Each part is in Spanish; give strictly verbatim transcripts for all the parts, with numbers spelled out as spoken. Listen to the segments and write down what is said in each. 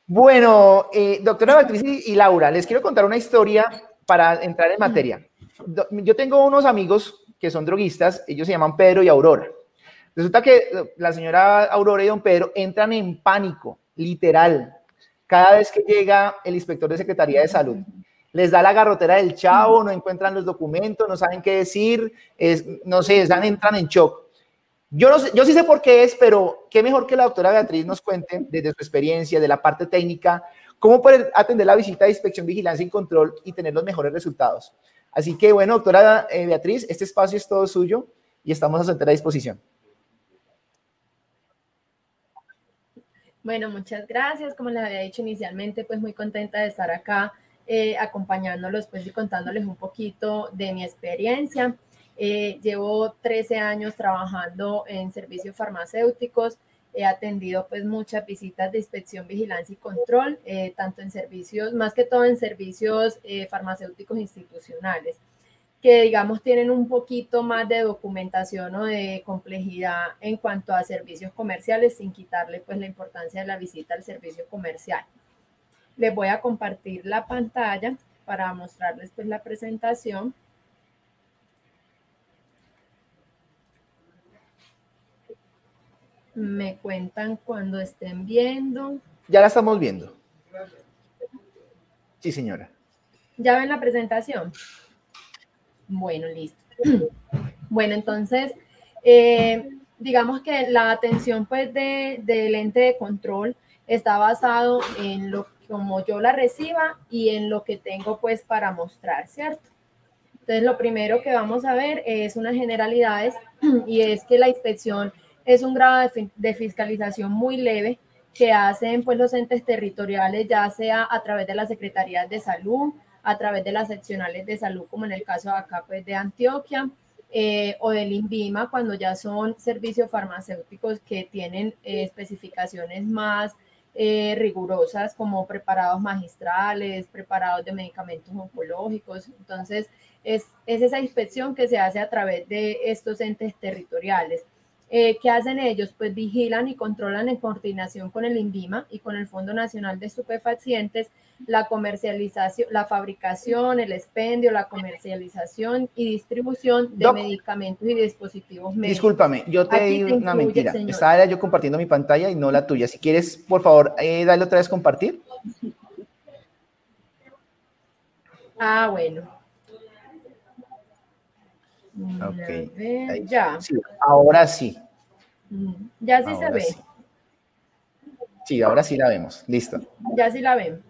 Bueno, eh, doctora Beatriz y, y Laura, les quiero contar una historia para entrar en materia. Do, yo tengo unos amigos que son droguistas, ellos se llaman Pedro y Aurora. Resulta que la señora Aurora y don Pedro entran en pánico, literal, cada vez que llega el inspector de Secretaría de Salud. Les da la garrotera del chavo, no encuentran los documentos, no saben qué decir, es, no sé, están, entran en shock. Yo, no sé, yo sí sé por qué es, pero qué mejor que la doctora Beatriz nos cuente desde su experiencia, de la parte técnica, cómo poder atender la visita de inspección, vigilancia y control y tener los mejores resultados. Así que, bueno, doctora eh, Beatriz, este espacio es todo suyo y estamos a su entera disposición. Bueno, muchas gracias. Como les había dicho inicialmente, pues muy contenta de estar acá eh, acompañándolos pues, y contándoles un poquito de mi experiencia. Eh, llevo trece años trabajando en servicios farmacéuticos. He atendido pues muchas visitas de inspección, vigilancia y control, eh, tanto en servicios, más que todo en servicios eh, farmacéuticos institucionales, que digamos tienen un poquito más de documentación o de complejidad en cuanto a servicios comerciales, sin quitarle pues la importancia de la visita al servicio comercial. Les voy a compartir la pantalla para mostrarles pues la presentación. Me cuentan cuando estén viendo. Ya la estamos viendo. Sí, señora. ¿Ya ven la presentación? Bueno, listo. Bueno, entonces, eh, digamos que la atención pues de, del ente de control está basado en lo como yo la reciba y en lo que tengo pues para mostrar, ¿cierto? Entonces, lo primero que vamos a ver es unas generalidades y es que la inspección es un grado de, de fiscalización muy leve que hacen pues los entes territoriales, ya sea a través de las secretarías de salud, a través de las seccionales de salud, como en el caso de acá pues de Antioquia, eh, o del INVIMA, cuando ya son servicios farmacéuticos que tienen eh, especificaciones más eh, rigurosas, como preparados magistrales, preparados de medicamentos oncológicos. Entonces, es, es esa inspección que se hace a través de estos entes territoriales. Eh, ¿Qué hacen ellos? Pues vigilan y controlan en coordinación con el INVIMA y con el Fondo Nacional de Estupefacientes la comercialización, la fabricación, el expendio, la comercialización y distribución de Doc, medicamentos y dispositivos médicos. discúlpame, yo te Aquí di te una incluye, mentira. señor. Estaba yo compartiendo mi pantalla y no la tuya. Si quieres, por favor, eh, dale otra vez compartir. Ah, bueno. Ok. Ver, ya. Sí, ahora sí. Ya sí ahora se ve. Sí. sí, ahora sí la vemos. Listo. Ya sí la ven.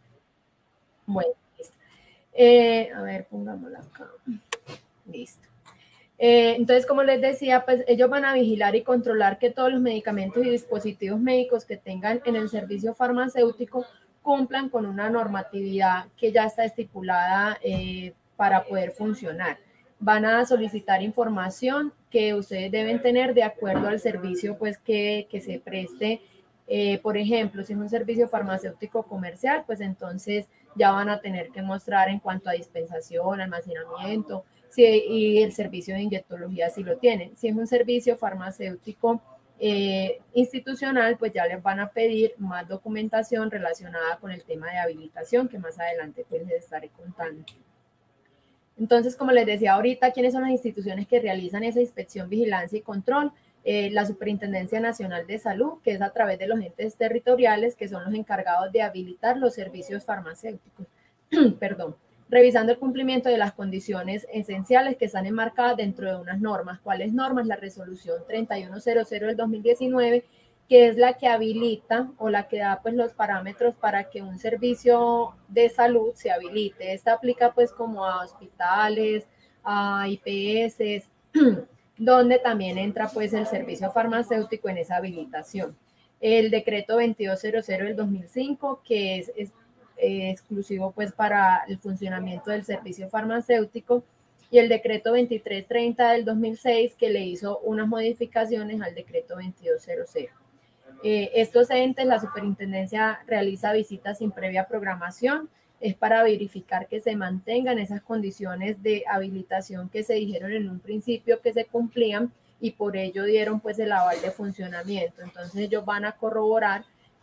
Bueno, listo. Eh, a ver, pongámosla acá. Listo. Eh, entonces, como les decía, pues ellos van a vigilar y controlar que todos los medicamentos y dispositivos médicos que tengan en el servicio farmacéutico cumplan con una normatividad que ya está estipulada eh, para poder funcionar. Van a solicitar información que ustedes deben tener de acuerdo al servicio pues, que, que se preste. Eh, por ejemplo, si es un servicio farmacéutico comercial, pues entonces ya van a tener que mostrar en cuanto a dispensación, almacenamiento, si, y el servicio de inyectología si lo tienen. Si es un servicio farmacéutico eh, institucional, pues ya les van a pedir más documentación relacionada con el tema de habilitación, que más adelante pues les estaré contando. Entonces, como les decía ahorita, ¿quiénes son las instituciones que realizan esa inspección, vigilancia y control? Eh, la Superintendencia Nacional de Salud, que es a través de los entes territoriales, que son los encargados de habilitar los servicios farmacéuticos. Perdón. Revisando el cumplimiento de las condiciones esenciales que están enmarcadas dentro de unas normas. ¿Cuáles normas? La resolución treinta y uno cero cero del dos mil diecinueve, que es la que habilita o la que da pues los parámetros para que un servicio de salud se habilite. Esta aplica pues como a hospitales, a I P S, donde también entra pues el servicio farmacéutico en esa habilitación. El decreto veintidós cero cero del dos mil cinco, que es, es eh, exclusivo pues para el funcionamiento del servicio farmacéutico, y el decreto veintitrés treinta del dos mil seis, que le hizo unas modificaciones al decreto veintidós cero cero. Eh, estos entes, la superintendencia realiza visitas sin previa programación, es para verificar que se mantengan esas condiciones de habilitación que se dijeron en un principio que se cumplían y por ello dieron pues el aval de funcionamiento. Entonces ellos van a corroborar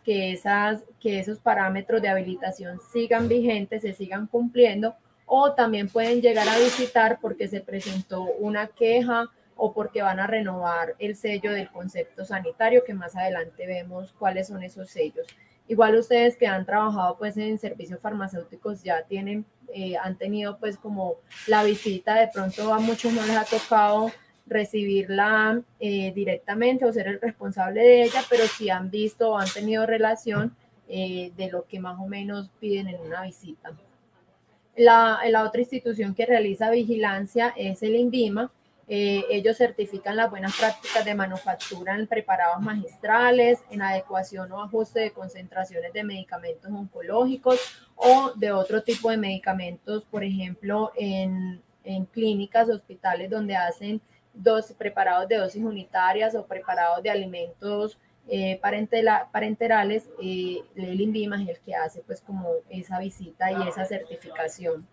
que, esas, que esos parámetros de habilitación sigan vigentes, se sigan cumpliendo, o también pueden llegar a visitar porque se presentó una queja o porque van a renovar el sello del concepto sanitario, que más adelante vemos cuáles son esos sellos. Igual ustedes que han trabajado pues en servicios farmacéuticos ya tienen, eh, han tenido pues como la visita, de pronto a muchos no les ha tocado recibirla eh, directamente o ser el responsable de ella, pero sí han visto o han tenido relación eh, de lo que más o menos piden en una visita. La, la otra institución que realiza vigilancia es el INVIMA. Eh, ellos certifican las buenas prácticas de manufactura en preparados magistrales, en adecuación o ajuste de concentraciones de medicamentos oncológicos o de otro tipo de medicamentos, por ejemplo, en, en clínicas, hospitales donde hacen dos preparados de dosis unitarias o preparados de alimentos eh, parentela, parenterales. Eh, el INVIMA es el que hace pues como esa visita y esa certificación.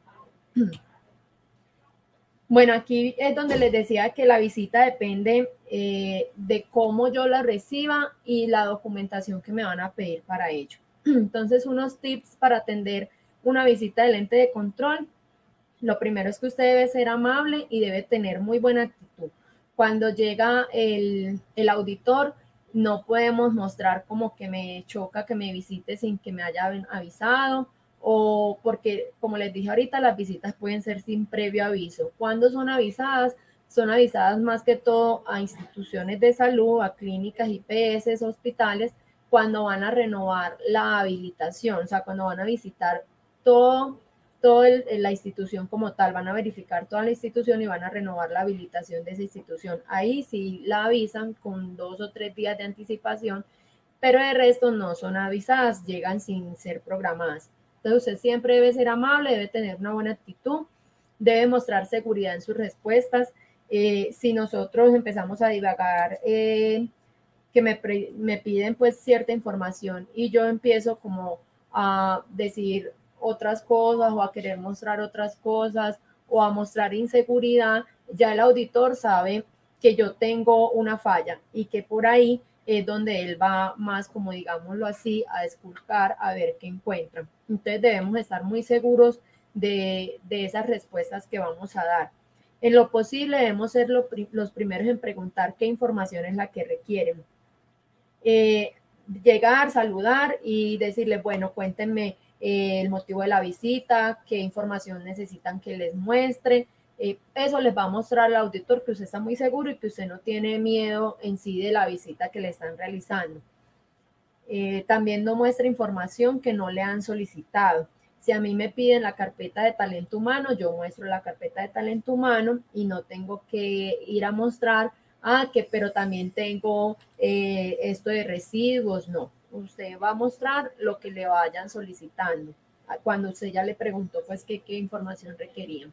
Bueno, aquí es donde les decía que la visita depende eh, de cómo yo la reciba y la documentación que me van a pedir para ello. Entonces, unos tips para atender una visita del ente de control. Lo primero es que usted debe ser amable y debe tener muy buena actitud. Cuando llega el, el auditor, no podemos mostrar como que me choca que me visite sin que me haya avisado, o porque, como les dije ahorita, las visitas pueden ser sin previo aviso. ¿Cuándo son avisadas? Son avisadas más que todo a instituciones de salud, a clínicas, I P S, hospitales, cuando van a renovar la habilitación, o sea, cuando van a visitar todo, toda la institución como tal, van a verificar toda la institución y van a renovar la habilitación de esa institución. Ahí sí la avisan con dos o tres días de anticipación, pero de resto no son avisadas, llegan sin ser programadas. Entonces, usted siempre debe ser amable, debe tener una buena actitud, debe mostrar seguridad en sus respuestas. Eh, si nosotros empezamos a divagar, eh, que me, me piden pues cierta información y yo empiezo como a decir otras cosas o a querer mostrar otras cosas o a mostrar inseguridad, ya el auditor sabe que yo tengo una falla y que por ahí es donde él va más, como digámoslo así, a esculcar, a ver qué encuentra. Entonces debemos estar muy seguros de, de esas respuestas que vamos a dar. En lo posible debemos ser lo, los primeros en preguntar qué información es la que requieren. Eh, llegar, saludar y decirle, bueno, cuéntenme eh, el motivo de la visita, qué información necesitan que les muestre. Eh, eso les va a mostrar al auditor que usted está muy seguro y que usted no tiene miedo en sí de la visita que le están realizando. Eh, también no muestra información que no le han solicitado. Si a mí me piden la carpeta de talento humano, yo muestro la carpeta de talento humano y no tengo que ir a mostrar, ah, que pero también tengo eh, esto de residuos. No, usted va a mostrar lo que le vayan solicitando. Cuando usted ya le preguntó, pues, qué, qué información requerían.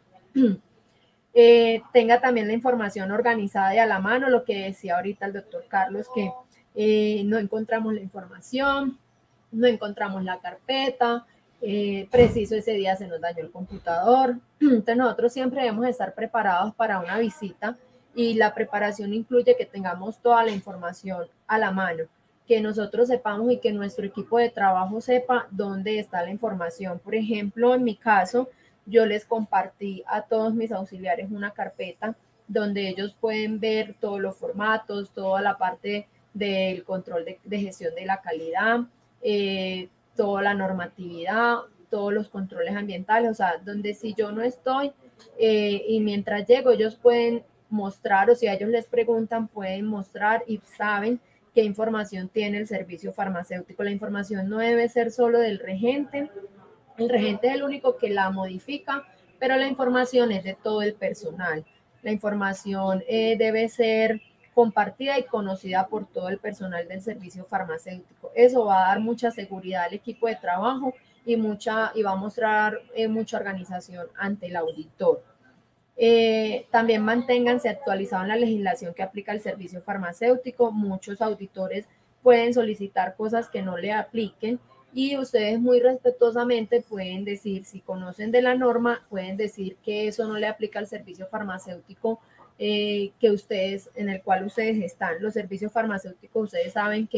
Eh, tenga también la información organizada y a la mano, lo que decía ahorita el doctor Carlos, que eh, no encontramos la información, no encontramos la carpeta, eh, preciso ese día se nos dañó el computador. Entonces nosotros siempre debemos estar preparados para una visita y la preparación incluye que tengamos toda la información a la mano, que nosotros sepamos y que nuestro equipo de trabajo sepa dónde está la información. Por ejemplo, en mi caso, yo les compartí a todos mis auxiliares una carpeta donde ellos pueden ver todos los formatos, toda la parte del control de, de gestión de la calidad, eh, toda la normatividad, todos los controles ambientales, o sea, donde si yo no estoy eh, y mientras llego ellos pueden mostrar, o si a ellos les preguntan, pueden mostrar y saben qué información tiene el servicio farmacéutico. La información no debe ser solo del regente. El regente es el único que la modifica, pero la información es de todo el personal. La información eh, debe ser compartida y conocida por todo el personal del servicio farmacéutico. Eso va a dar mucha seguridad al equipo de trabajo y, mucha, y va a mostrar eh, mucha organización ante el auditor. Eh, también manténganse actualizados en la legislación que aplica el servicio farmacéutico. Muchos auditores pueden solicitar cosas que no le apliquen y ustedes muy respetuosamente pueden decir, si conocen de la norma, pueden decir que eso no le aplica al servicio farmacéutico eh, que ustedes, en el cual ustedes están. Los servicios farmacéuticos, ustedes saben que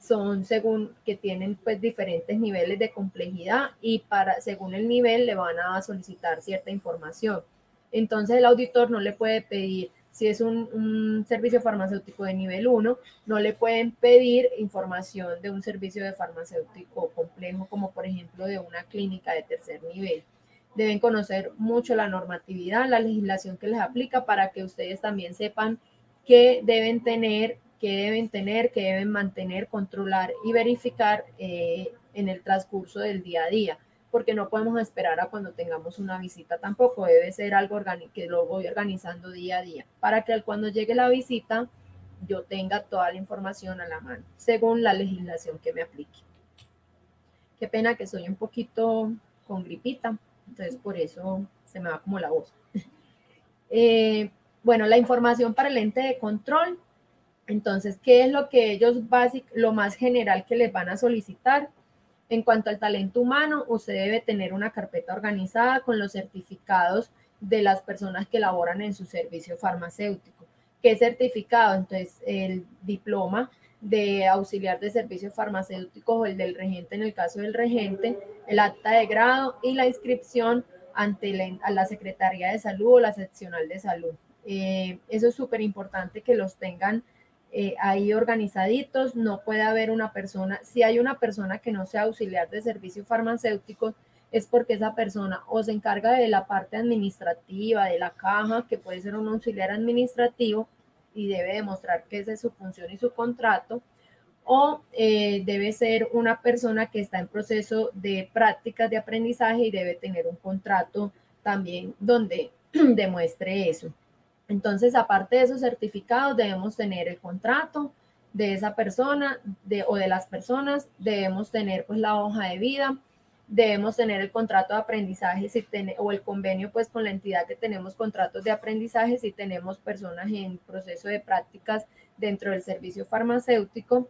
son según que tienen pues diferentes niveles de complejidad y para, según el nivel le van a solicitar cierta información. Entonces el auditor no le puede pedir, si es un, un servicio farmacéutico de nivel uno, no le pueden pedir información de un servicio de farmacéutico complejo, como por ejemplo de una clínica de tercer nivel. Deben conocer mucho la normatividad, la legislación que les aplica para que ustedes también sepan qué deben tener, qué deben tener, qué deben mantener, controlar y verificar eh, en el transcurso del día a día, porque no podemos esperar a cuando tengamos una visita tampoco, debe ser algo que lo voy organizando día a día, para que cuando llegue la visita yo tenga toda la información a la mano, según la legislación que me aplique. Qué pena que soy un poquito con gripita, entonces por eso se me va como la voz. eh, bueno, la información para el ente de control. Entonces, ¿qué es lo que ellos básicamente, lo más general que les van a solicitar? En cuanto al talento humano, usted debe tener una carpeta organizada con los certificados de las personas que laboran en su servicio farmacéutico. ¿Qué certificado? Entonces, el diploma de auxiliar de servicios farmacéuticos o el del regente, en el caso del regente, el acta de grado y la inscripción ante la, a la Secretaría de Salud o la seccional de salud. Eh, eso es súper importante que los tengan Eh, ahí organizaditos. No puede haber una persona, si hay una persona que no sea auxiliar de servicios farmacéuticos, es porque esa persona o se encarga de la parte administrativa, de la caja, que puede ser un auxiliar administrativo y debe demostrar que esa es su función y su contrato, o eh, debe ser una persona que está en proceso de prácticas de aprendizaje y debe tener un contrato también donde demuestre eso. Entonces, aparte de esos certificados, debemos tener el contrato de esa persona de, o de las personas, debemos tener pues la hoja de vida, debemos tener el contrato de aprendizaje si ten, o el convenio pues con la entidad que tenemos contratos de aprendizaje si tenemos personas en proceso de prácticas dentro del servicio farmacéutico.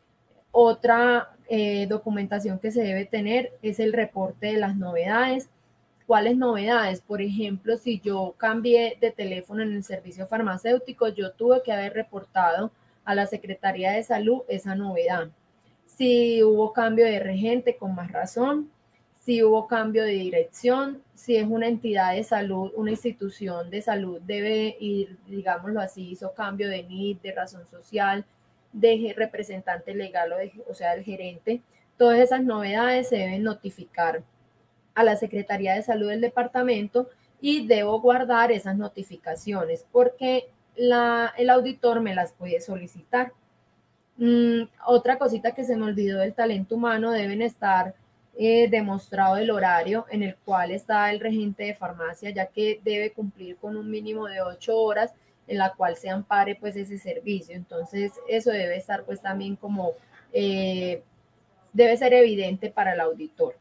Otra eh, documentación que se debe tener es el reporte de las novedades. ¿Cuáles novedades? Por ejemplo, si yo cambié de teléfono en el servicio farmacéutico, yo tuve que haber reportado a la Secretaría de Salud esa novedad. Si hubo cambio de regente, con más razón. Si hubo cambio de dirección, si es una entidad de salud, una institución de salud, debe ir, digámoslo así, hizo cambio de N I D, de razón social, de representante legal, o, de, o sea, del gerente. Todas esas novedades se deben notificar a la Secretaría de Salud del departamento y debo guardar esas notificaciones porque la, el auditor me las puede solicitar. Mm, otra cosita que se me olvidó del talento humano, deben estar eh, demostrado el horario en el cual está el regente de farmacia, ya que debe cumplir con un mínimo de ocho horas en la cual se ampare pues ese servicio. Entonces eso debe estar pues también como, eh, debe ser evidente para el auditor.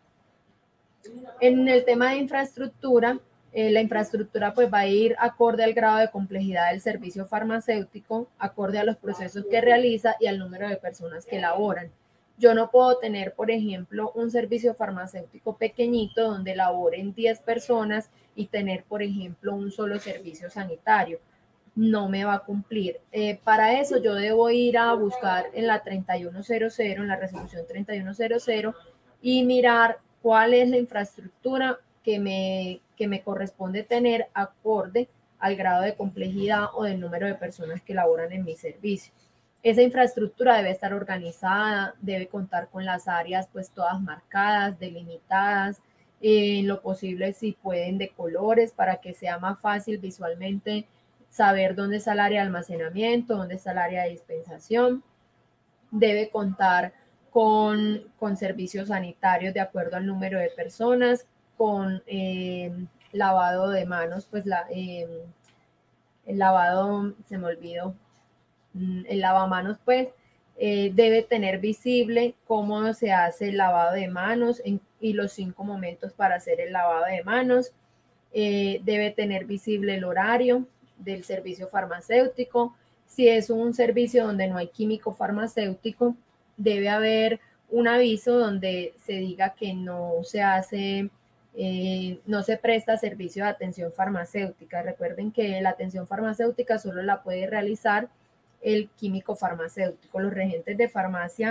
En el tema de infraestructura, eh, la infraestructura pues va a ir acorde al grado de complejidad del servicio farmacéutico, acorde a los procesos que realiza y al número de personas que laboran. Yo no puedo tener, por ejemplo, un servicio farmacéutico pequeñito donde laboren diez personas y tener, por ejemplo, un solo servicio sanitario. No me va a cumplir. Eh, para eso yo debo ir a buscar en la treinta y uno cero cero, en la resolución treinta y uno cero cero, y mirar cuál es la infraestructura que me, que me corresponde tener acorde al grado de complejidad o del número de personas que laboran en mi servicio. Esa infraestructura debe estar organizada, debe contar con las áreas pues todas marcadas, delimitadas, eh, en lo posible si pueden de colores para que sea más fácil visualmente saber dónde está el área de almacenamiento, dónde está el área de dispensación. Debe contar con, con servicios sanitarios de acuerdo al número de personas, con eh, lavado de manos, pues la, eh, el lavado, se me olvidó, el lavamanos, pues eh, debe tener visible cómo se hace el lavado de manos en, y los cinco momentos para hacer el lavado de manos. Eh, debe tener visible el horario del servicio farmacéutico. Si es un servicio donde no hay químico farmacéutico, debe haber un aviso donde se diga que no se hace, eh, no se presta servicio de atención farmacéutica. Recuerden que la atención farmacéutica solo la puede realizar el químico farmacéutico. Los regentes de farmacia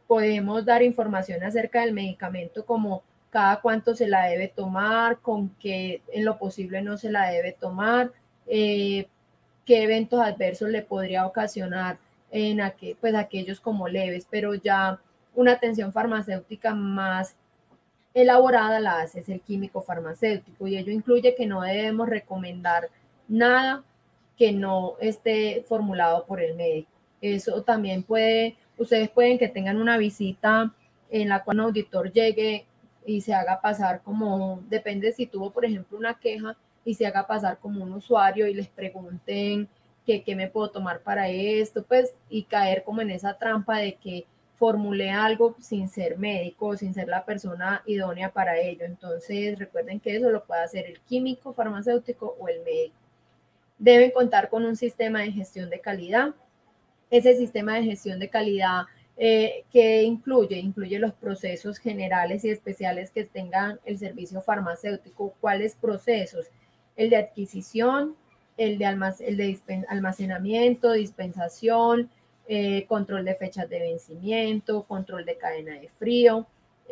podemos dar información acerca del medicamento como cada cuánto se la debe tomar, con qué en lo posible no se la debe tomar, eh, qué eventos adversos le podría ocasionar en aquel, pues, aquellos como leves, pero ya una atención farmacéutica más elaborada la hace es el químico farmacéutico y ello incluye que no debemos recomendar nada que no esté formulado por el médico. Eso también puede, ustedes pueden que tengan una visita en la cual un auditor llegue y se haga pasar como, depende si tuvo, por ejemplo, una queja y se haga pasar como un usuario y les pregunten que qué me puedo tomar para esto, pues, y caer como en esa trampa de que formulé algo sin ser médico, sin ser la persona idónea para ello. Entonces, recuerden que eso lo puede hacer el químico farmacéutico o el médico. Deben contar con un sistema de gestión de calidad. Ese sistema de gestión de calidad, eh, ¿qué incluye? Incluye los procesos generales y especiales que tengan el servicio farmacéutico. ¿Cuáles procesos? El de adquisición, el de, almac el de almacenamiento, dispensación, eh, control de fechas de vencimiento, control de cadena de frío,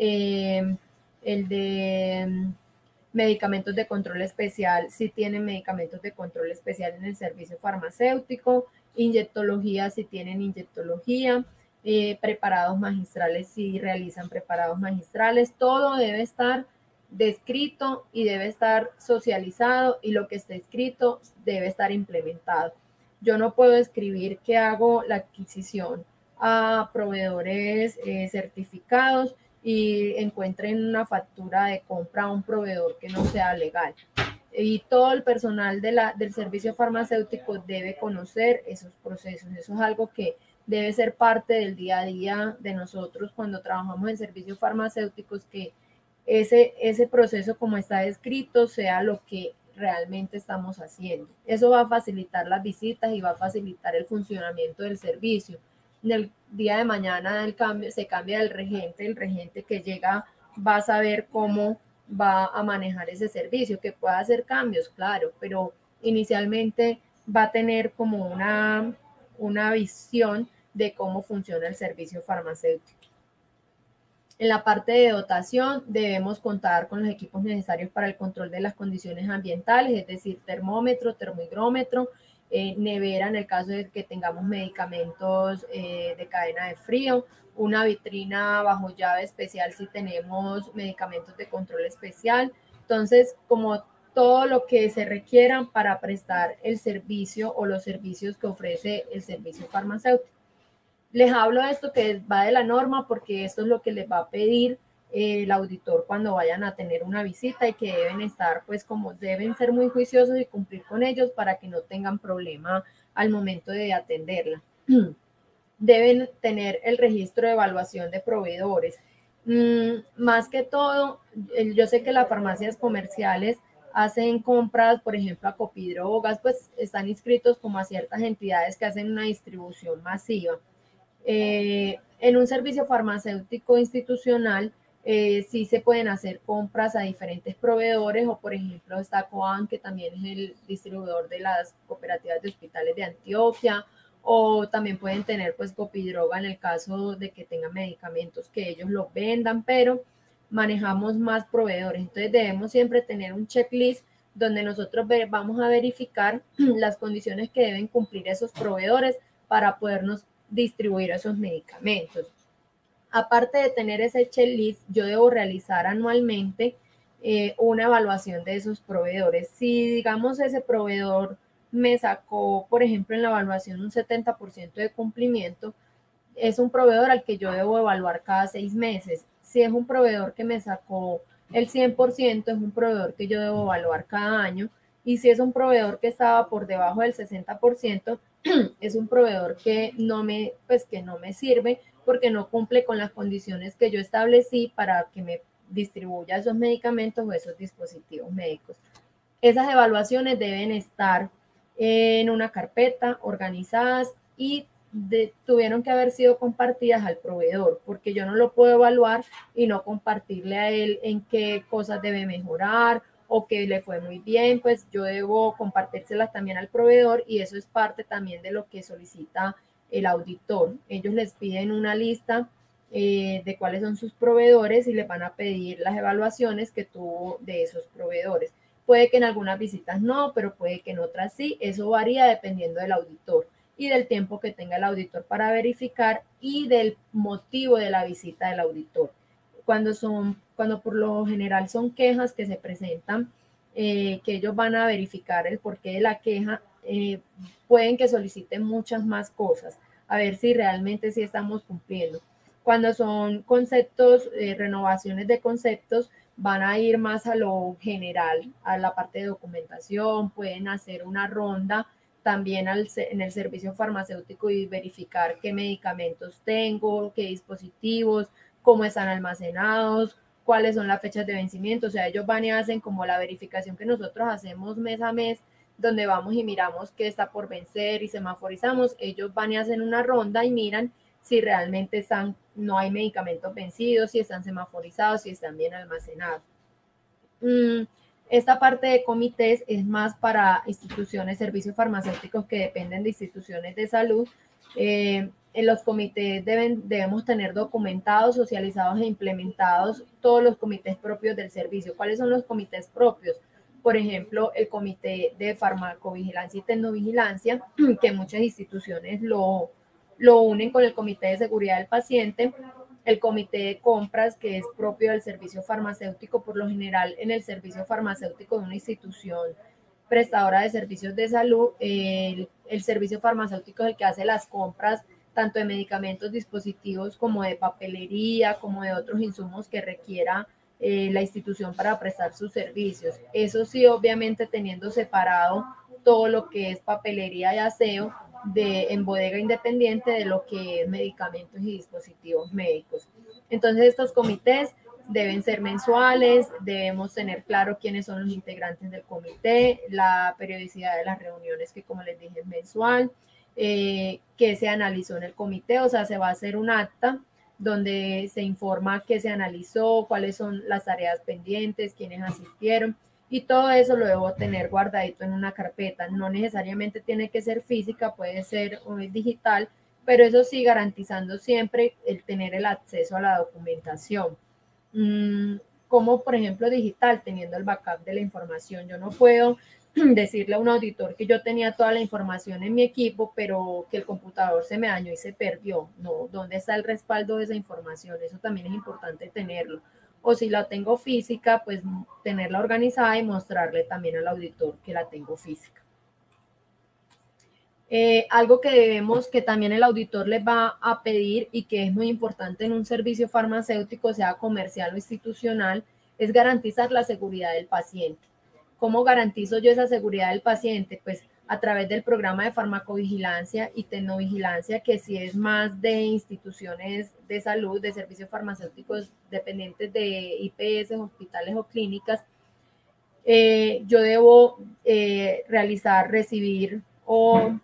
eh, el de um, medicamentos de control especial, si tienen medicamentos de control especial en el servicio farmacéutico, inyectología, si tienen inyectología, eh, preparados magistrales, si realizan preparados magistrales, todo debe estar descrito y debe estar socializado y lo que esté escrito debe estar implementado. Yo no puedo escribir que hago la adquisición a proveedores eh, certificados y encuentren una factura de compra a un proveedor que no sea legal. Y todo el personal de la, del servicio farmacéutico debe conocer esos procesos. Eso es algo que debe ser parte del día a día de nosotros cuando trabajamos en servicios farmacéuticos, que ese, ese proceso como está descrito sea lo que realmente estamos haciendo. Eso va a facilitar las visitas y va a facilitar el funcionamiento del servicio. En el día de mañana el cambio, se cambia el regente, el regente que llega va a saber cómo va a manejar ese servicio, que pueda hacer cambios, claro, pero inicialmente va a tener como una, una visión de cómo funciona el servicio farmacéutico. En la parte de dotación debemos contar con los equipos necesarios para el control de las condiciones ambientales, es decir, termómetro, termohigrómetro, eh, nevera en el caso de que tengamos medicamentos eh, de cadena de frío, una vitrina bajo llave especial si tenemos medicamentos de control especial. Entonces, como todo lo que se requiera para prestar el servicio o los servicios que ofrece el servicio farmacéutico. Les hablo de esto que va de la norma porque esto es lo que les va a pedir eh, el auditor cuando vayan a tener una visita y que deben estar, pues como deben ser muy juiciosos y cumplir con ellos para que no tengan problema al momento de atenderla. Deben tener el registro de evaluación de proveedores. Mm, más que todo, yo sé que las farmacias comerciales hacen compras, por ejemplo, a Copidrogas, pues están inscritos como a ciertas entidades que hacen una distribución masiva. Eh, en un servicio farmacéutico institucional eh, sí se pueden hacer compras a diferentes proveedores o por ejemplo está Coan, que también es el distribuidor de las cooperativas de hospitales de Antioquia, o también pueden tener pues Copidroga en el caso de que tengan medicamentos que ellos los vendan, pero manejamos más proveedores, entonces debemos siempre tener un checklist donde nosotros vamos a verificar las condiciones que deben cumplir esos proveedores para podernos distribuir esos medicamentos. Aparte de tener ese checklist, yo debo realizar anualmente eh, una evaluación de esos proveedores. Si, digamos, ese proveedor me sacó, por ejemplo, en la evaluación un setenta por ciento de cumplimiento, es un proveedor al que yo debo evaluar cada seis meses. Si es un proveedor que me sacó el cien por ciento, es un proveedor que yo debo evaluar cada año. Y si es un proveedor que estaba por debajo del sesenta por ciento, es un proveedor que no me, pues que no me sirve porque no cumple con las condiciones que yo establecí para que me distribuya esos medicamentos o esos dispositivos médicos. Esas evaluaciones deben estar en una carpeta, organizadas y de, tuvieron que haber sido compartidas al proveedor, porque yo no lo puedo evaluar y no compartirle a él en qué cosas debe mejorar o que le fue muy bien, pues yo debo compartírselas también al proveedor y eso es parte también de lo que solicita el auditor. Ellos les piden una lista eh, de cuáles son sus proveedores y les van a pedir las evaluaciones que tuvo de esos proveedores. Puede que en algunas visitas no, pero puede que en otras sí. Eso varía dependiendo del auditor y del tiempo que tenga el auditor para verificar y del motivo de la visita del auditor. Cuando, son, cuando por lo general son quejas que se presentan, eh, que ellos van a verificar el porqué de la queja, eh, pueden que soliciten muchas más cosas, a ver si realmente sí estamos cumpliendo. Cuando son conceptos, eh, renovaciones de conceptos, van a ir más a lo general, a la parte de documentación, pueden hacer una ronda también al, en el servicio farmacéutico y verificar qué medicamentos tengo, qué dispositivos, cómo están almacenados, cuáles son las fechas de vencimiento. O sea, ellos van y hacen como la verificación que nosotros hacemos mes a mes, donde vamos y miramos qué está por vencer y semaforizamos. Ellos van y hacen una ronda y miran si realmente están, no hay medicamentos vencidos, si están semaforizados, si están bien almacenados. Mm, esta parte de comités es más para instituciones, servicios farmacéuticos que dependen de instituciones de salud. Eh, en los comités deben, debemos tener documentados, socializados e implementados todos los comités propios del servicio. ¿Cuáles son los comités propios? Por ejemplo, el comité de farmacovigilancia y tecnovigilancia, que muchas instituciones lo, lo unen con el comité de seguridad del paciente. El comité de compras, que es propio del servicio farmacéutico. Por lo general, en el servicio farmacéutico de una institución prestadora de servicios de salud, el, el servicio farmacéutico es el que hace las compras tanto de medicamentos, dispositivos, como de papelería, como de otros insumos que requiera eh, la institución para prestar sus servicios. Eso sí, obviamente teniendo separado todo lo que es papelería y aseo de, en bodega independiente de lo que es medicamentos y dispositivos médicos. Entonces, estos comités deben ser mensuales, debemos tener claro quiénes son los integrantes del comité, la periodicidad de las reuniones, que como les dije es mensual, eh, qué se analizó en el comité. O sea, se va a hacer un acta donde se informa qué se analizó, cuáles son las tareas pendientes, quiénes asistieron, y todo eso lo debo tener guardadito en una carpeta. No necesariamente tiene que ser física, puede ser digital, pero eso sí, garantizando siempre el tener el acceso a la documentación. Mm, como por ejemplo digital, teniendo el backup de la información. Yo no puedo decirle a un auditor que yo tenía toda la información en mi equipo, pero que el computador se me dañó y se perdió. No, ¿dónde está el respaldo de esa información? Eso también es importante tenerlo. O si la tengo física, pues tenerla organizada y mostrarle también al auditor que la tengo física. Eh, algo que debemos, que también el auditor les va a pedir y que es muy importante en un servicio farmacéutico, sea comercial o institucional, es garantizar la seguridad del paciente. ¿Cómo garantizo yo esa seguridad del paciente? Pues a través del programa de farmacovigilancia y tecnovigilancia, que si es más de instituciones de salud, de servicios farmacéuticos dependientes de I P S, hospitales o clínicas, eh, yo debo eh, realizar, recibir o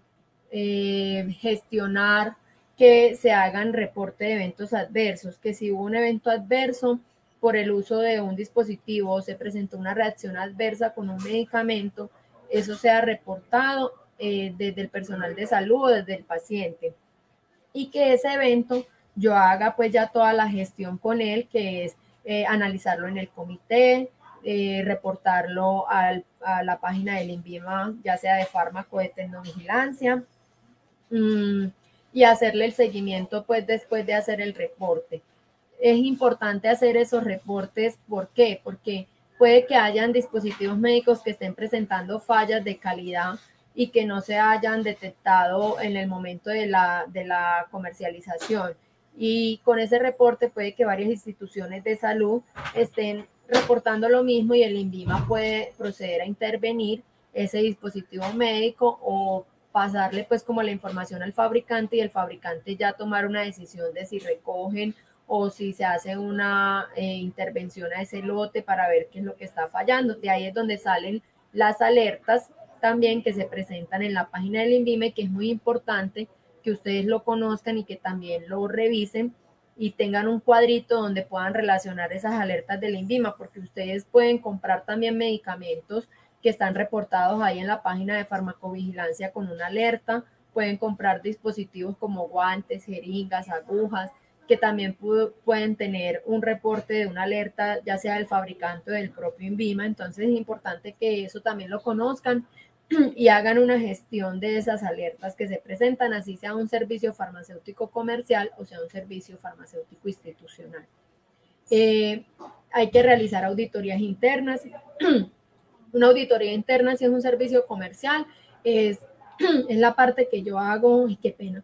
eh, gestionar que se hagan reporte de eventos adversos, que si hubo un evento adverso por el uso de un dispositivo o se presentó una reacción adversa con un medicamento, eso sea reportado eh, desde el personal de salud o desde el paciente, y que ese evento yo haga pues ya toda la gestión con él, que es eh, analizarlo en el comité, eh, reportarlo al, a la página del INVIMA, ya sea de fármaco o de tecnovigilancia, mmm, y hacerle el seguimiento pues después de hacer el reporte. Es importante hacer esos reportes. ¿Por qué? Porque puede que hayan dispositivos médicos que estén presentando fallas de calidad y que no se hayan detectado en el momento de la, de la comercialización. Y con ese reporte puede que varias instituciones de salud estén reportando lo mismo y el INVIMA puede proceder a intervenir ese dispositivo médico o pasarle pues como la información al fabricante y el fabricante ya tomar una decisión de si recogen o si se hace una eh, intervención a ese lote para ver qué es lo que está fallando. De ahí es donde salen las alertas también que se presentan en la página del INVIME, que es muy importante que ustedes lo conozcan y que también lo revisen y tengan un cuadrito donde puedan relacionar esas alertas del INVIMA, porque ustedes pueden comprar también medicamentos que están reportados ahí en la página de farmacovigilancia con una alerta, pueden comprar dispositivos como guantes, jeringas, agujas, que también pu pueden tener un reporte de una alerta, ya sea del fabricante o del propio INVIMA. Entonces es importante que eso también lo conozcan y hagan una gestión de esas alertas que se presentan, así sea un servicio farmacéutico comercial o sea un servicio farmacéutico institucional. Eh, hay que realizar auditorías internas. Una auditoría interna, si es un servicio comercial, es, es la parte que yo hago, y qué pena,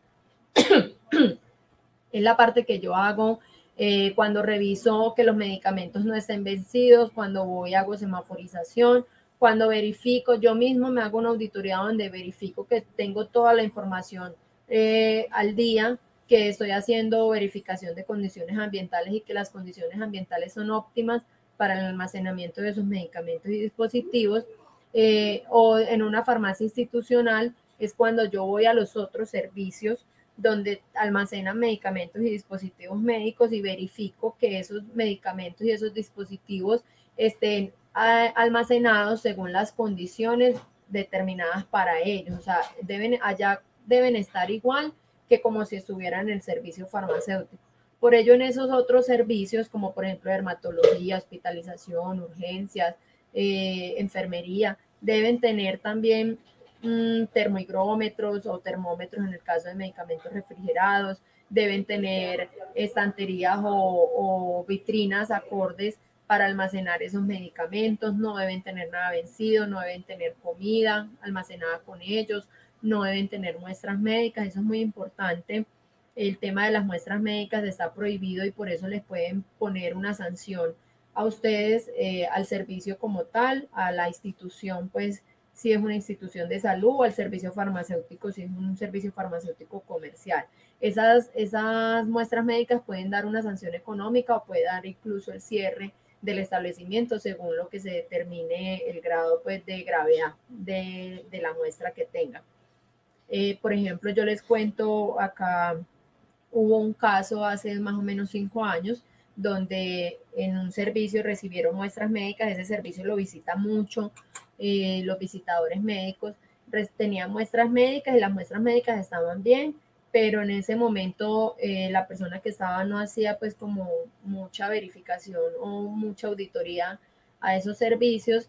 es la parte que yo hago eh, cuando reviso que los medicamentos no estén vencidos, cuando voy y hago semaforización, cuando verifico, yo mismo me hago una auditoría donde verifico que tengo toda la información eh, al día, que estoy haciendo verificación de condiciones ambientales y que las condiciones ambientales son óptimas para el almacenamiento de esos medicamentos y dispositivos. Eh, o en una farmacia institucional es cuando yo voy a los otros servicios donde almacenan medicamentos y dispositivos médicos y verifico que esos medicamentos y esos dispositivos estén a, almacenados según las condiciones determinadas para ellos. O sea, deben, allá deben estar igual que como si estuvieran en el servicio farmacéutico. Por ello, en esos otros servicios, como por ejemplo dermatología, hospitalización, urgencias, eh, enfermería, deben tener también termogrómetros o termómetros en el caso de medicamentos refrigerados, deben tener estanterías o, o vitrinas acordes para almacenar esos medicamentos, no deben tener nada vencido, no deben tener comida almacenada con ellos, no deben tener muestras médicas, eso es muy importante. El tema de las muestras médicas está prohibido y por eso les pueden poner una sanción a ustedes, eh, al servicio como tal, a la institución, pues si es una institución de salud, o al servicio farmacéutico, si es un servicio farmacéutico comercial. Esas, esas muestras médicas pueden dar una sanción económica o puede dar incluso el cierre del establecimiento según lo que se determine el grado pues, de gravedad de, de la muestra que tenga. Eh, por ejemplo, yo les cuento acá, hubo un caso hace más o menos cinco años donde en un servicio recibieron muestras médicas, ese servicio lo visita mucho, eh, los visitadores médicos tenían muestras médicas y las muestras médicas estaban bien, pero en ese momento eh, la persona que estaba no hacía pues como mucha verificación o mucha auditoría a esos servicios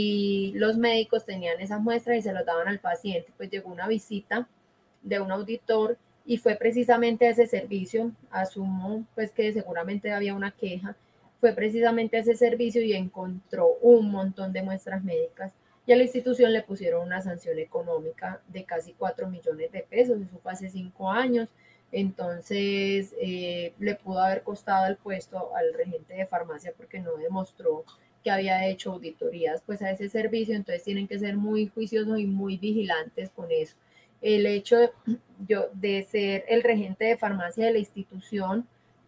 y los médicos tenían esas muestras y se los daban al paciente. Pues llegó una visita de un auditor y fue precisamente a ese servicio, asumo pues que seguramente había una queja, fue precisamente a ese servicio y encontró un montón de muestras médicas y a la institución le pusieron una sanción económica de casi cuatro millones de pesos, eso fue hace cinco años, entonces eh, le pudo haber costado el puesto al regente de farmacia porque no demostró que había hecho auditorías pues a ese servicio, entonces tienen que ser muy juiciosos y muy vigilantes con eso. El hecho de, yo, de ser el regente de farmacia de la institución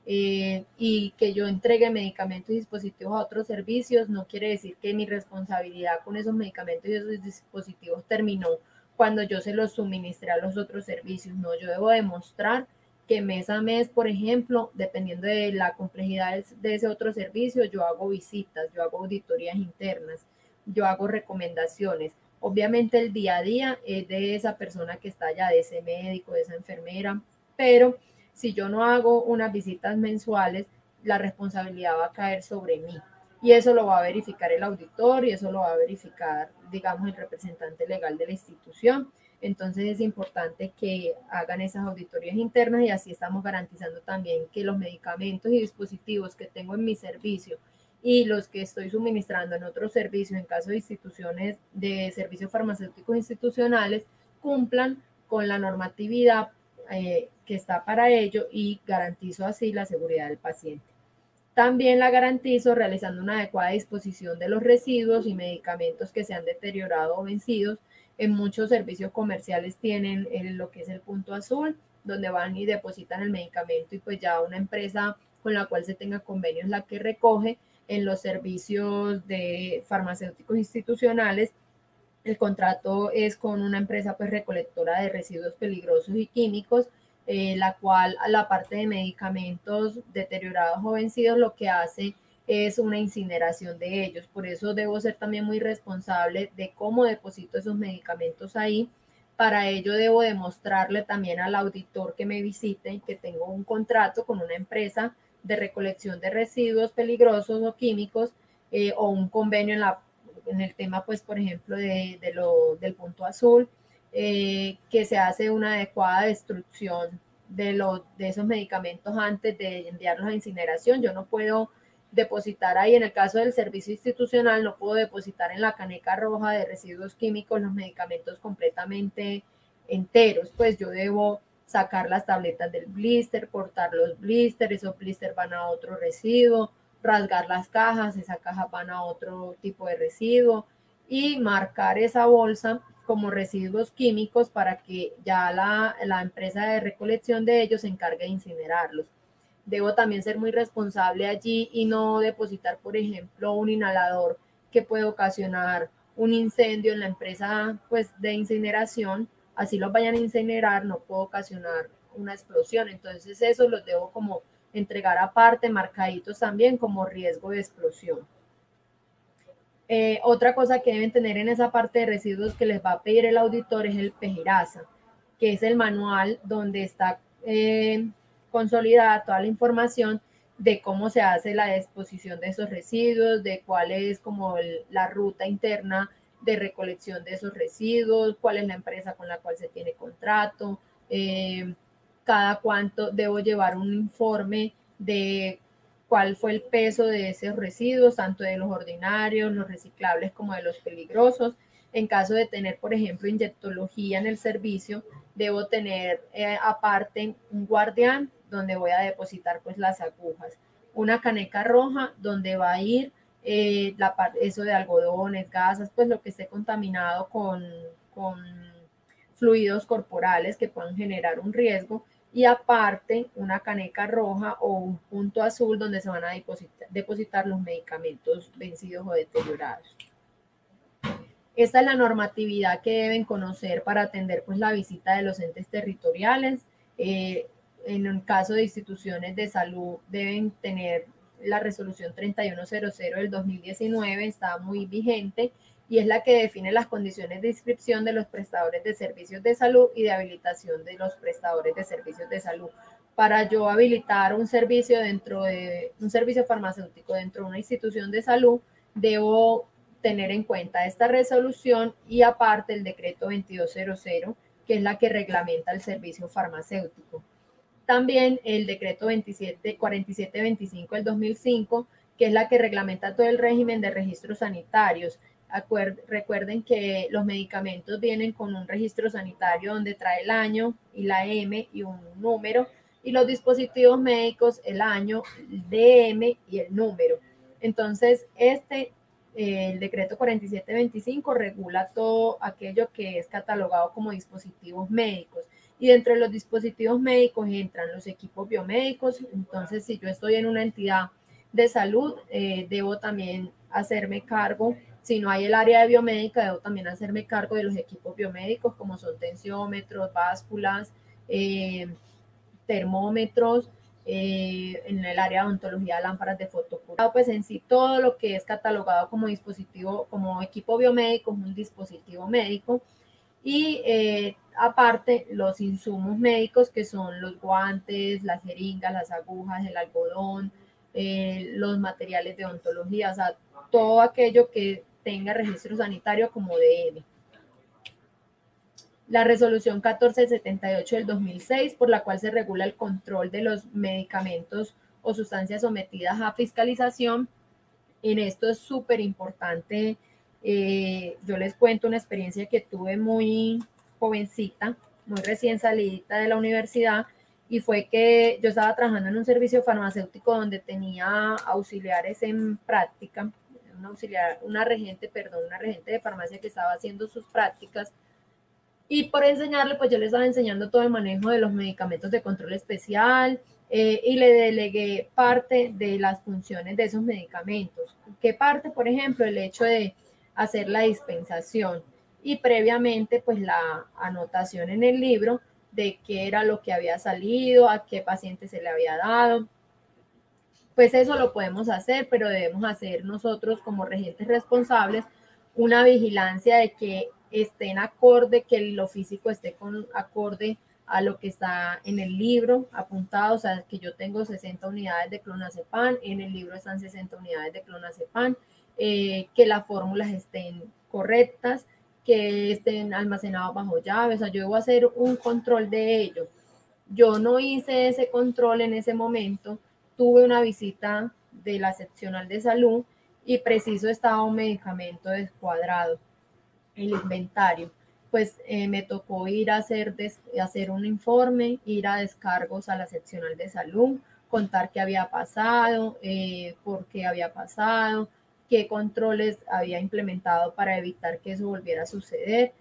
eh, y que yo entregue medicamentos y dispositivos a otros servicios no quiere decir que mi responsabilidad con esos medicamentos y esos dispositivos terminó cuando yo se los suministré a los otros servicios. No, yo debo demostrar que mes a mes, por ejemplo, dependiendo de la complejidad de ese otro servicio, yo hago visitas, yo hago auditorías internas, yo hago recomendaciones. Obviamente el día a día es de esa persona que está allá, de ese médico, de esa enfermera, pero si yo no hago unas visitas mensuales, la responsabilidad va a caer sobre mí. Y eso lo va a verificar el auditor y eso lo va a verificar, digamos, el representante legal de la institución. Entonces es importante que hagan esas auditorías internas y así estamos garantizando también que los medicamentos y dispositivos que tengo en mi servicio y los que estoy suministrando en otros servicios, en caso de instituciones de servicios farmacéuticos institucionales, cumplan con la normatividad eh, que está para ello y garantizo así la seguridad del paciente. También la garantizo realizando una adecuada disposición de los residuos y medicamentos que se han deteriorado o vencidos. En muchos servicios comerciales tienen el, lo que es el punto azul, donde van y depositan el medicamento y pues ya una empresa con la cual se tenga convenio es la que recoge. En los servicios de farmacéuticos institucionales, el contrato es con una empresa pues recolectora de residuos peligrosos y químicos, eh, la cual a la parte de medicamentos deteriorados o vencidos lo que hace es una incineración de ellos. Por eso debo ser también muy responsable de cómo deposito esos medicamentos ahí Para ello debo demostrarle también al auditor que me visite que tengo un contrato con una empresa de recolección de residuos peligrosos o químicos eh, o un convenio en, la, en el tema, pues, por ejemplo, de, de lo, del punto azul, eh, que se hace una adecuada destrucción de, lo, de esos medicamentos antes de enviarlos a incineración. Yo no puedo depositar ahí, en el caso del servicio institucional, no puedo depositar en la caneca roja de residuos químicos los medicamentos completamente enteros, pues yo debo sacar las tabletas del blister, cortar los blisters, esos blisters van a otro residuo, rasgar las cajas, esas cajas van a otro tipo de residuo y marcar esa bolsa como residuos químicos para que ya la, la empresa de recolección de ellos se encargue de incinerarlos. Debo también ser muy responsable allí y no depositar, por ejemplo, un inhalador que puede ocasionar un incendio en la empresa, pues, de incineración. Así los vayan a incinerar, no puedo ocasionar una explosión. Entonces, eso los debo como entregar aparte, marcaditos también como riesgo de explosión. Eh, otra cosa que deben tener en esa parte de residuos que les va a pedir el auditor es el PEJIRASA, que es el manual donde está eh, consolidada toda la información de cómo se hace la disposición de esos residuos, de cuál es como el, la ruta interna de recolección de esos residuos, cuál es la empresa con la cual se tiene contrato, eh, cada cuánto debo llevar un informe de cuál fue el peso de esos residuos, tanto de los ordinarios, los reciclables, como de los peligrosos. En caso de tener, por ejemplo, inyectología en el servicio, debo tener eh, aparte un guardián donde voy a depositar pues las agujas, una caneca roja donde va a ir eh, la, eso de algodones, gasas, pues lo que esté contaminado con, con fluidos corporales que puedan generar un riesgo, y aparte una caneca roja o un punto azul donde se van a depositar, depositar los medicamentos vencidos o deteriorados. Esta es la normatividad que deben conocer para atender pues la visita de los entes territoriales. Eh, en el caso de instituciones de salud deben tener la resolución treinta y uno cero cero del dos mil diecinueve, está muy vigente, y es la que define las condiciones de inscripción de los prestadores de servicios de salud y de habilitación de los prestadores de servicios de salud. Para yo habilitar un servicio dentro de un servicio farmacéutico dentro de una institución de salud, debo tener en cuenta esta resolución y aparte el decreto veintidós cero cero, que es la que reglamenta el servicio farmacéutico. También el decreto veintisiete, cuarenta y siete veinticinco del dos mil cinco, que es la que reglamenta todo el régimen de registros sanitarios. Acuer, recuerden que los medicamentos vienen con un registro sanitario donde trae el año y la M y un número, y los dispositivos médicos el año, el D M y el número. Entonces, este, eh, el decreto cuarenta y siete veinticinco regula todo aquello que es catalogado como dispositivos médicos. Y dentro de los dispositivos médicos entran los equipos biomédicos. Entonces, si yo estoy en una entidad de salud, eh, debo también hacerme cargo. Si no hay el área de biomédica, debo también hacerme cargo de los equipos biomédicos, como son tensiómetros, básculas, eh, termómetros, eh, en el área de odontología, lámparas de fotocurado. Pues en sí, todo lo que es catalogado como dispositivo, como equipo biomédico, es un dispositivo médico. Y eh, aparte, los insumos médicos, que son los guantes, las jeringas, las agujas, el algodón, eh, los materiales de odontología, o sea, todo aquello que tenga registro sanitario como D M. La resolución catorce setenta y ocho del dos mil seis, por la cual se regula el control de los medicamentos o sustancias sometidas a fiscalización. En esto es súper importante. Eh, yo les cuento una experiencia que tuve muy jovencita, muy recién salidita de la universidad, y fue que yo estaba trabajando en un servicio farmacéutico donde tenía auxiliares en práctica, una auxiliar, una regente, perdón, una regente de farmacia que estaba haciendo sus prácticas, y por enseñarle, pues yo le estaba enseñando todo el manejo de los medicamentos de control especial, eh, y le delegué parte de las funciones de esos medicamentos. ¿Qué parte? Por ejemplo, el hecho de hacer la dispensación y previamente pues la anotación en el libro de qué era lo que había salido, a qué paciente se le había dado. Pues eso lo podemos hacer, pero debemos hacer nosotros como regentes responsables una vigilancia de que estén acorde, que lo físico esté con acorde a lo que está en el libro apuntado, o sea, que yo tengo sesenta unidades de clonazepam, en el libro están sesenta unidades de clonazepam, eh, que las fórmulas estén correctas, que estén almacenados bajo llave, o sea, yo debo hacer un control de ello. Yo no hice ese control en ese momento, tuve una visita de la seccional de salud y preciso estaba un medicamento descuadrado, el inventario. Pues eh, me tocó ir a hacer, des, hacer un informe, ir a descargos a la seccional de salud, contar qué había pasado, eh, por qué había pasado, qué controles había implementado para evitar que eso volviera a suceder.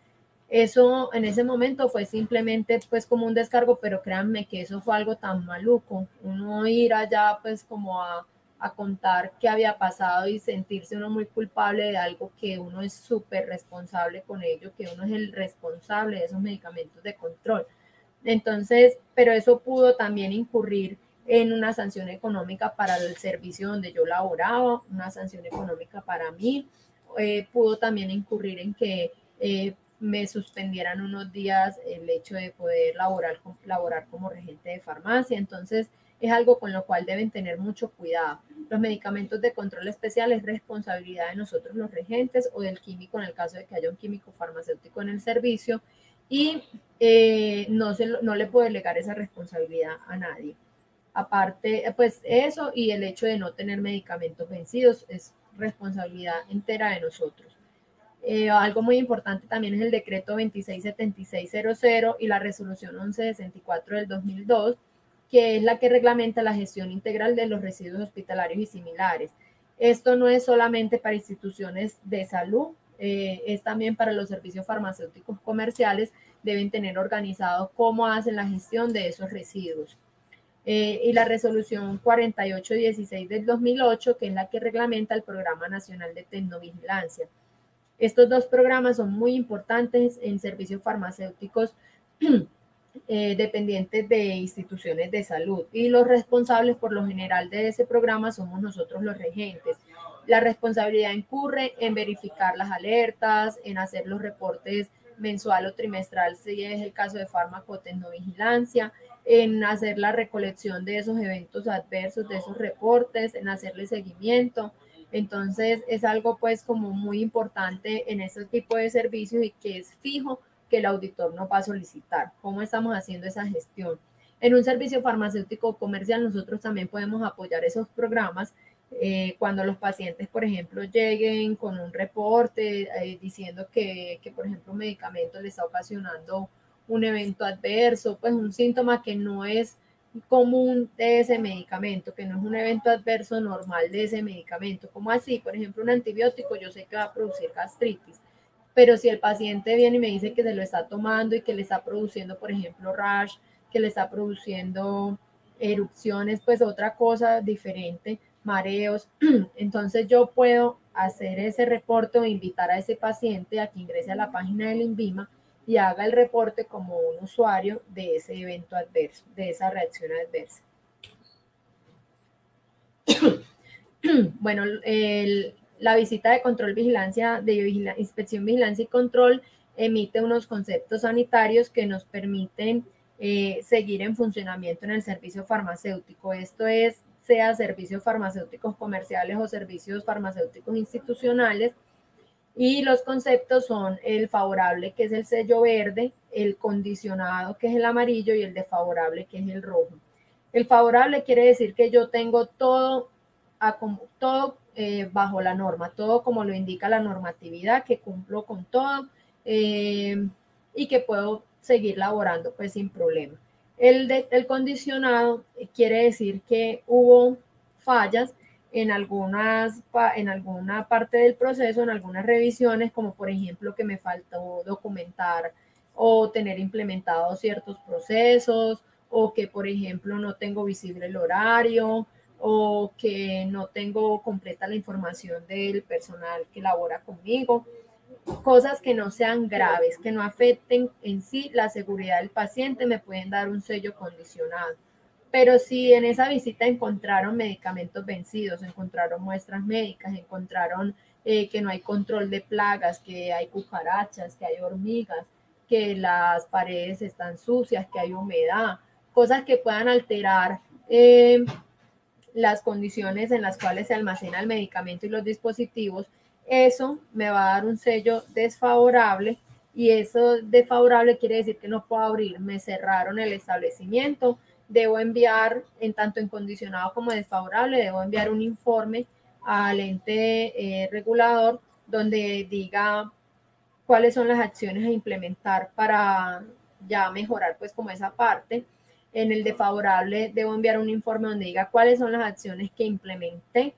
Eso en ese momento fue simplemente pues como un descargo, pero créanme que eso fue algo tan maluco, uno ir allá pues como a, a contar qué había pasado y sentirse uno muy culpable de algo que uno es súper responsable con ello, que uno es el responsable de esos medicamentos de control. Entonces, pero eso pudo también incurrir en una sanción económica para el servicio donde yo laboraba, una sanción económica para mí, eh, pudo también incurrir en que eh, me suspendieran unos días el hecho de poder laborar, laborar como regente de farmacia. Entonces, es algo con lo cual deben tener mucho cuidado. Los medicamentos de control especial es responsabilidad de nosotros los regentes o del químico en el caso de que haya un químico farmacéutico en el servicio y eh, no, se, no le puede delegar esa responsabilidad a nadie. Aparte, pues eso y el hecho de no tener medicamentos vencidos es responsabilidad entera de nosotros. Eh, algo muy importante también es el decreto veintiséis setenta y seis cero cero y la resolución once sesenta y cuatro del dos mil dos, que es la que reglamenta la gestión integral de los residuos hospitalarios y similares. Esto no es solamente para instituciones de salud, eh, es también para los servicios farmacéuticos comerciales, deben tener organizado cómo hacen la gestión de esos residuos. Eh, y la resolución cuarenta y ocho dieciséis del dos mil ocho, que es la que reglamenta el Programa Nacional de Tecnovigilancia. Estos dos programas son muy importantes en servicios farmacéuticos eh, dependientes de instituciones de salud y los responsables por lo general de ese programa somos nosotros los regentes. La responsabilidad incurre en verificar las alertas, en hacer los reportes mensual o trimestral si es el caso de farmacotecnovigilancia, en hacer la recolección de esos eventos adversos, de esos reportes, en hacerle seguimiento. Entonces es algo pues como muy importante en este tipo de servicios y que es fijo que el auditor nos va a solicitar. ¿Cómo estamos haciendo esa gestión? En un servicio farmacéutico comercial nosotros también podemos apoyar esos programas eh, cuando los pacientes, por ejemplo, lleguen con un reporte eh, diciendo que, que, por ejemplo, un medicamento le está ocasionando un evento adverso, pues un síntoma que no es común de ese medicamento, que no es un evento adverso normal de ese medicamento. Como así, por ejemplo, un antibiótico yo sé que va a producir gastritis, pero si el paciente viene y me dice que se lo está tomando y que le está produciendo, por ejemplo, rash, que le está produciendo erupciones, pues otra cosa diferente, mareos, entonces yo puedo hacer ese reporte o invitar a ese paciente a que ingrese a la página del INVIMA y haga el reporte como un usuario de ese evento adverso, de esa reacción adversa. Bueno, el, la visita de control, vigilancia, de vigila, inspección, vigilancia y control emite unos conceptos sanitarios que nos permiten eh, seguir en funcionamiento en el servicio farmacéutico. Esto es, sea servicios farmacéuticos comerciales o servicios farmacéuticos institucionales. Y los conceptos son el favorable, que es el sello verde, el condicionado, que es el amarillo, y el desfavorable, que es el rojo. El favorable quiere decir que yo tengo todo, a, todo eh, bajo la norma, todo como lo indica la normatividad, que cumplo con todo eh, y que puedo seguir laborando pues sin problema. El, de, el condicionado quiere decir que hubo fallas en algunas, en alguna parte del proceso, en algunas revisiones, como por ejemplo que me faltó documentar o tener implementados ciertos procesos, o que por ejemplo no tengo visible el horario, o que no tengo completa la información del personal que labora conmigo, cosas que no sean graves, que no afecten en sí la seguridad del paciente, me pueden dar un sello condicionado. Pero si en esa visita encontraron medicamentos vencidos, encontraron muestras médicas, encontraron eh, que no hay control de plagas, que hay cucarachas, que hay hormigas, que las paredes están sucias, que hay humedad, cosas que puedan alterar eh, las condiciones en las cuales se almacena el medicamento y los dispositivos, eso me va a dar un sello desfavorable, y eso desfavorable quiere decir que no puedo abrir, me cerraron el establecimiento. Debo enviar, en tanto en condicionado como desfavorable, debo enviar un informe al ente eh, regulador donde diga cuáles son las acciones a implementar para ya mejorar pues como esa parte. En el desfavorable debo enviar un informe donde diga cuáles son las acciones que implementé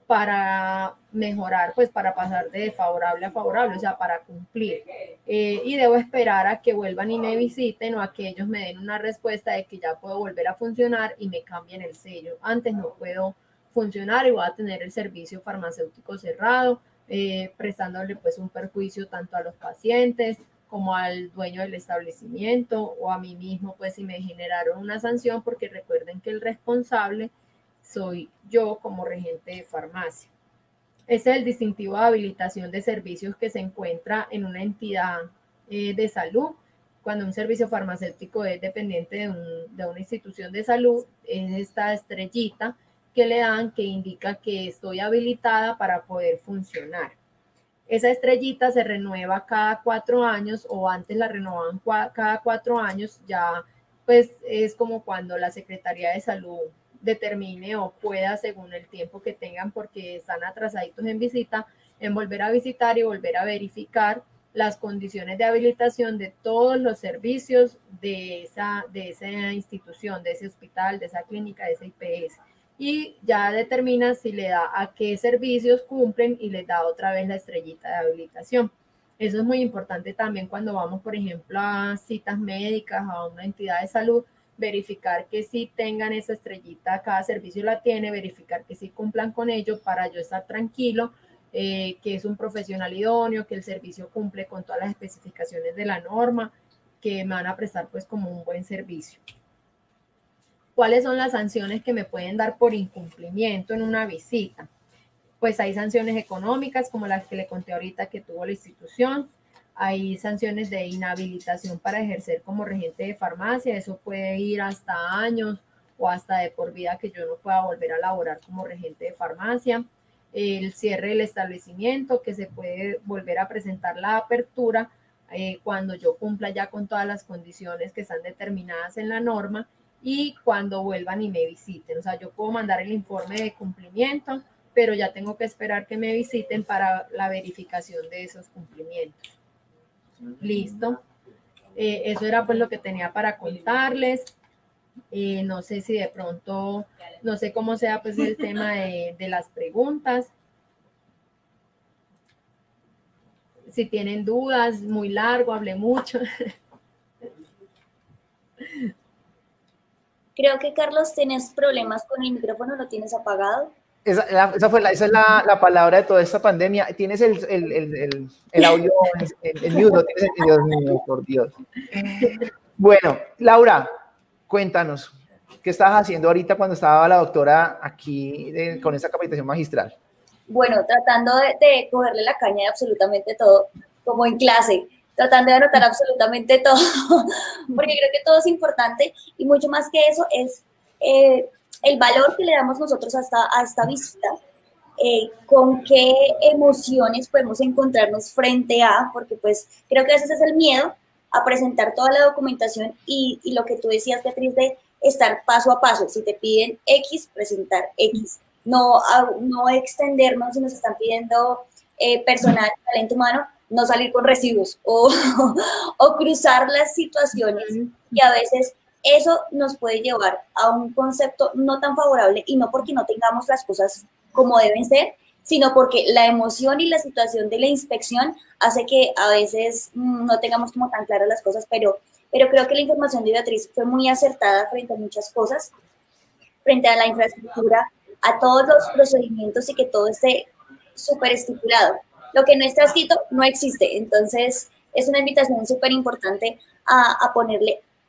para mejorar, pues para pasar de desfavorable a favorable, o sea, para cumplir. Eh, y debo esperar a que vuelvan y me visiten, o a que ellos me den una respuesta de que ya puedo volver a funcionar y me cambien el sello. Antes no puedo funcionar y voy a tener el servicio farmacéutico cerrado, eh, prestándole pues un perjuicio tanto a los pacientes como al dueño del establecimiento o a mí mismo, pues si me generaron una sanción, porque recuerden que el responsable soy yo como regente de farmacia. Ese es el distintivo de habilitación de servicios que se encuentra en una entidad eh, de salud. Cuando un servicio farmacéutico es dependiente de, un, de una institución de salud, es esta estrellita que le dan que indica que estoy habilitada para poder funcionar. Esa estrellita se renueva cada cuatro años, o antes la renovaban cada cuatro años, ya pues es como cuando la Secretaría de Salud determine o pueda, según el tiempo que tengan, porque están atrasaditos en visita, en volver a visitar y volver a verificar las condiciones de habilitación de todos los servicios de esa, de esa institución, de ese hospital, de esa clínica, de ese I P S. Y ya determina si le da a qué servicios cumplen y les da otra vez la estrellita de habilitación. Eso es muy importante también cuando vamos, por ejemplo, a citas médicas, a una entidad de salud, verificar que sí tengan esa estrellita, cada servicio la tiene, verificar que sí cumplan con ello para yo estar tranquilo, eh, que es un profesional idóneo, que el servicio cumple con todas las especificaciones de la norma, que me van a prestar pues como un buen servicio. ¿Cuáles son las sanciones que me pueden dar por incumplimiento en una visita? Pues hay sanciones económicas como las que le conté ahorita que tuvo la institución. Hay sanciones de inhabilitación para ejercer como regente de farmacia. Eso puede ir hasta años o hasta de por vida, que yo no pueda volver a laborar como regente de farmacia. El cierre del establecimiento, que se puede volver a presentar la apertura eh, cuando yo cumpla ya con todas las condiciones que están determinadas en la norma, y cuando vuelvan y me visiten. O sea, yo puedo mandar el informe de cumplimiento, pero ya tengo que esperar que me visiten para la verificación de esos cumplimientos. Listo. Eh, eso era pues lo que tenía para contarles. Eh, no sé si de pronto, no sé cómo sea pues el tema de, de las preguntas. Si tienen dudas, muy largo, hablé mucho. Creo que, Carlos, tienes problemas con el micrófono, ¿lo tienes apagado? Esa, la, esa, fue la, esa es la, la palabra de toda esta pandemia. Tienes el, el, el, el, el audio en, en mute, no tienes el, Dios mío, por Dios. Bueno, Laura, cuéntanos, ¿qué estabas haciendo ahorita cuando estaba la doctora aquí de, con esta capacitación magistral? Bueno, tratando de, de cogerle la caña de absolutamente todo, como en clase, tratando de anotar absolutamente todo, porque creo que todo es importante, y mucho más que eso es eh, el valor que le damos nosotros a esta, a esta visita, eh, con qué emociones podemos encontrarnos frente a, porque pues creo que a veces es el miedo a presentar toda la documentación y, y lo que tú decías, Beatriz, de estar paso a paso. Si te piden X, presentar X. No, a, no extendernos si nos están pidiendo eh, personal, talento humano, no salir con recibos o, o cruzar las situaciones, y a veces eso nos puede llevar a un concepto no tan favorable, y no porque no tengamos las cosas como deben ser, sino porque la emoción y la situación de la inspección hace que a veces mmm, no tengamos como tan claras las cosas, pero, pero creo que la información de Beatriz fue muy acertada frente a muchas cosas, frente a la infraestructura, a todos los procedimientos, y que todo esté súper estipulado. Lo que no está escrito no existe, entonces es una invitación súper importante a, a ponerle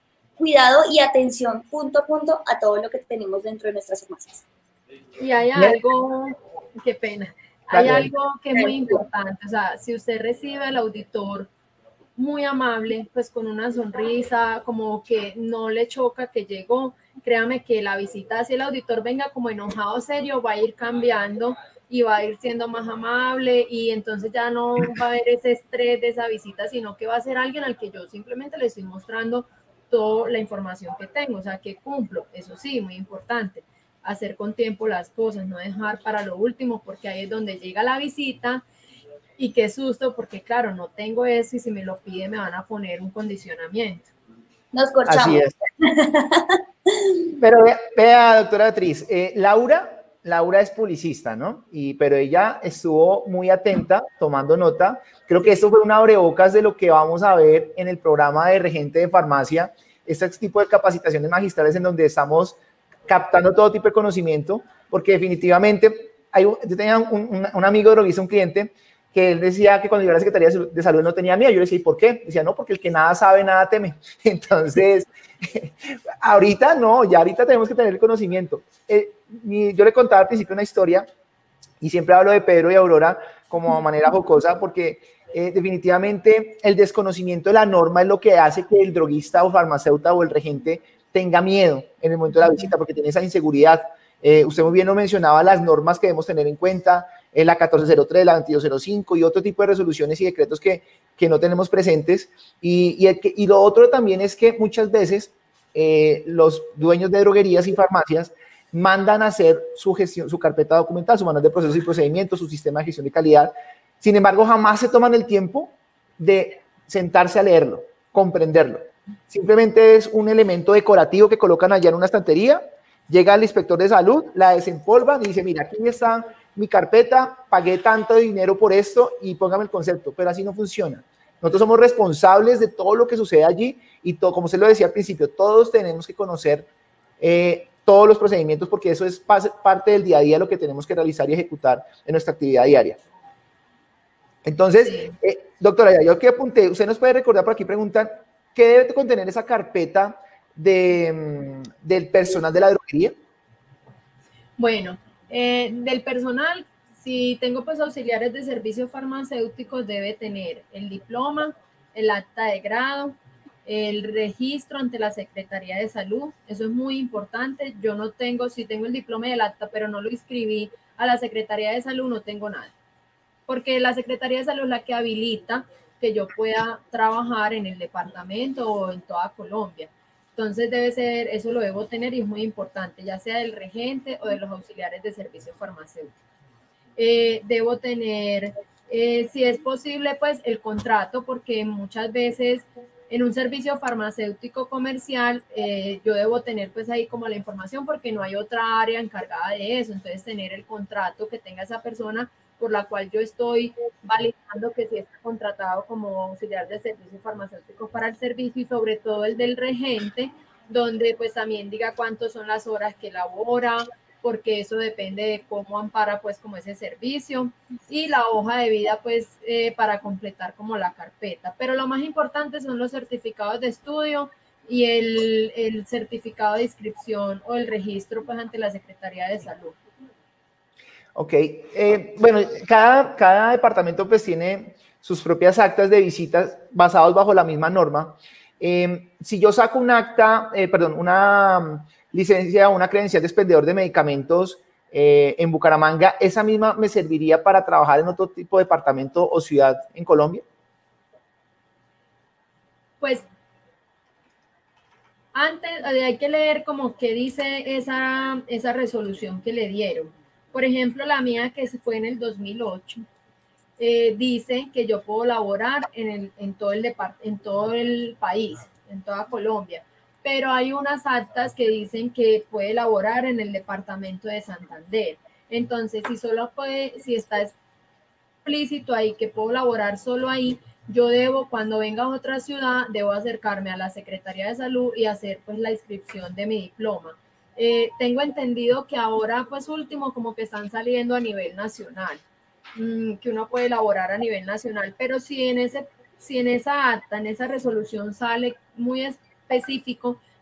cuidado y atención punto a punto a todo lo que tenemos dentro de nuestras farmacias. Y hay algo, qué pena, hay algo que es muy importante, o sea, si usted recibe al auditor muy amable, pues con una sonrisa, como que no le choca que llegó, créame que la visita, si el auditor venga como enojado, serio, va a ir cambiando y va a ir siendo más amable y entonces ya no va a haber ese estrés de esa visita, sino que va a ser alguien al que yo simplemente le estoy mostrando toda la información que tengo, o sea, que cumplo, eso sí, muy importante, hacer con tiempo las cosas, no dejar para lo último, porque ahí es donde llega la visita. Y qué susto, porque claro, no tengo eso y si me lo pide me van a poner un condicionamiento. Nos corchamos. Así es. Pero vea, vea doctora Beatriz, eh, Laura, Laura es publicista, ¿no? Y, pero ella estuvo muy atenta, tomando nota. Creo que esto fue un abrebocas de lo que vamos a ver en el programa de Regente de Farmacia, este tipo de capacitaciones magistrales en donde estamos captando todo tipo de conocimiento, porque definitivamente, hay, yo tenía un, un, un amigo droguista, un cliente, que él decía que cuando llegó a la Secretaría de Salud no tenía miedo. Yo le decía, ¿y por qué? Decía, no, porque el que nada sabe, nada teme. Entonces, ahorita no, ya ahorita tenemos que tener el conocimiento. Eh, yo le contaba al principio una historia, y siempre hablo de Pedro y Aurora como de manera jocosa, porque eh, definitivamente el desconocimiento de la norma es lo que hace que el droguista o farmacéutico o el regente tenga miedo en el momento de la visita, porque tiene esa inseguridad. Eh, usted muy bien lo mencionaba, las normas que debemos tener en cuenta, eh, la catorce cero tres, la veintidós cero cinco y otro tipo de resoluciones y decretos que, que no tenemos presentes. Y, y, el que, y lo otro también es que muchas veces eh, los dueños de droguerías y farmacias mandan a hacer su gestión, su carpeta documental, su manual de procesos y procedimientos, su sistema de gestión de calidad. Sin embargo, jamás se toman el tiempo de sentarse a leerlo, comprenderlo. Simplemente es un elemento decorativo que colocan allá en una estantería. Llega el inspector de salud, la desempolvan y dice, mira, aquí está mi carpeta, pagué tanto dinero por esto y póngame el concepto, pero así no funciona. Nosotros somos responsables de todo lo que sucede allí y todo, como usted lo decía al principio, todos tenemos que conocer eh, todos los procedimientos porque eso es parte del día a día, lo que tenemos que realizar y ejecutar en nuestra actividad diaria. Entonces, sí. eh, doctora, yo que apunté, usted nos puede recordar, por aquí preguntan, ¿qué debe contener esa carpeta de, del personal de la droguería? Bueno, eh, del personal, si tengo pues auxiliares de servicios farmacéuticos, debe tener el diploma, el acta de grado, el registro ante la Secretaría de Salud, eso es muy importante. Yo no tengo, si tengo el diploma y el acta, pero no lo inscribí a la Secretaría de Salud, no tengo nada, porque la Secretaría de Salud es la que habilita que yo pueda trabajar en el departamento o en toda Colombia. Entonces debe ser, eso lo debo tener y es muy importante, ya sea del regente o de los auxiliares de servicios farmacéuticos. Eh, debo tener, eh, si es posible, pues el contrato, porque muchas veces en un servicio farmacéutico comercial eh, yo debo tener pues ahí como la información porque no hay otra área encargada de eso, entonces tener el contrato que tenga esa persona por la cual yo estoy validando que si está contratado como auxiliar de servicios farmacéuticos para el servicio y sobre todo el del regente, donde pues también diga cuántas son las horas que labora, porque eso depende de cómo ampara pues como ese servicio y la hoja de vida pues eh, para completar como la carpeta. Pero lo más importante son los certificados de estudio y el, el certificado de inscripción o el registro pues ante la Secretaría de Salud. Ok, eh, bueno, cada, cada departamento pues tiene sus propias actas de visitas basados bajo la misma norma. Eh, si yo saco un acta, eh, perdón, una licencia o una credencial de expendedor de medicamentos eh, en Bucaramanga, ¿esa misma me serviría para trabajar en otro tipo de departamento o ciudad en Colombia? Pues antes hay que leer como qué dice esa, esa resolución que le dieron. Por ejemplo, la mía que se fue en el dos mil ocho, eh, dice que yo puedo laborar en, el, en, todo el en todo el país, en toda Colombia, pero hay unas actas que dicen que puede laborar en el departamento de Santander. Entonces, si solo puede, si está explícito ahí que puedo laborar solo ahí, yo debo, cuando venga a otra ciudad, debo acercarme a la Secretaría de Salud y hacer pues la inscripción de mi diploma. Eh, tengo entendido que ahora, pues último, como que están saliendo a nivel nacional, mmm, que uno puede elaborar a nivel nacional, pero si en, ese, si en esa acta, en esa resolución sale muy específico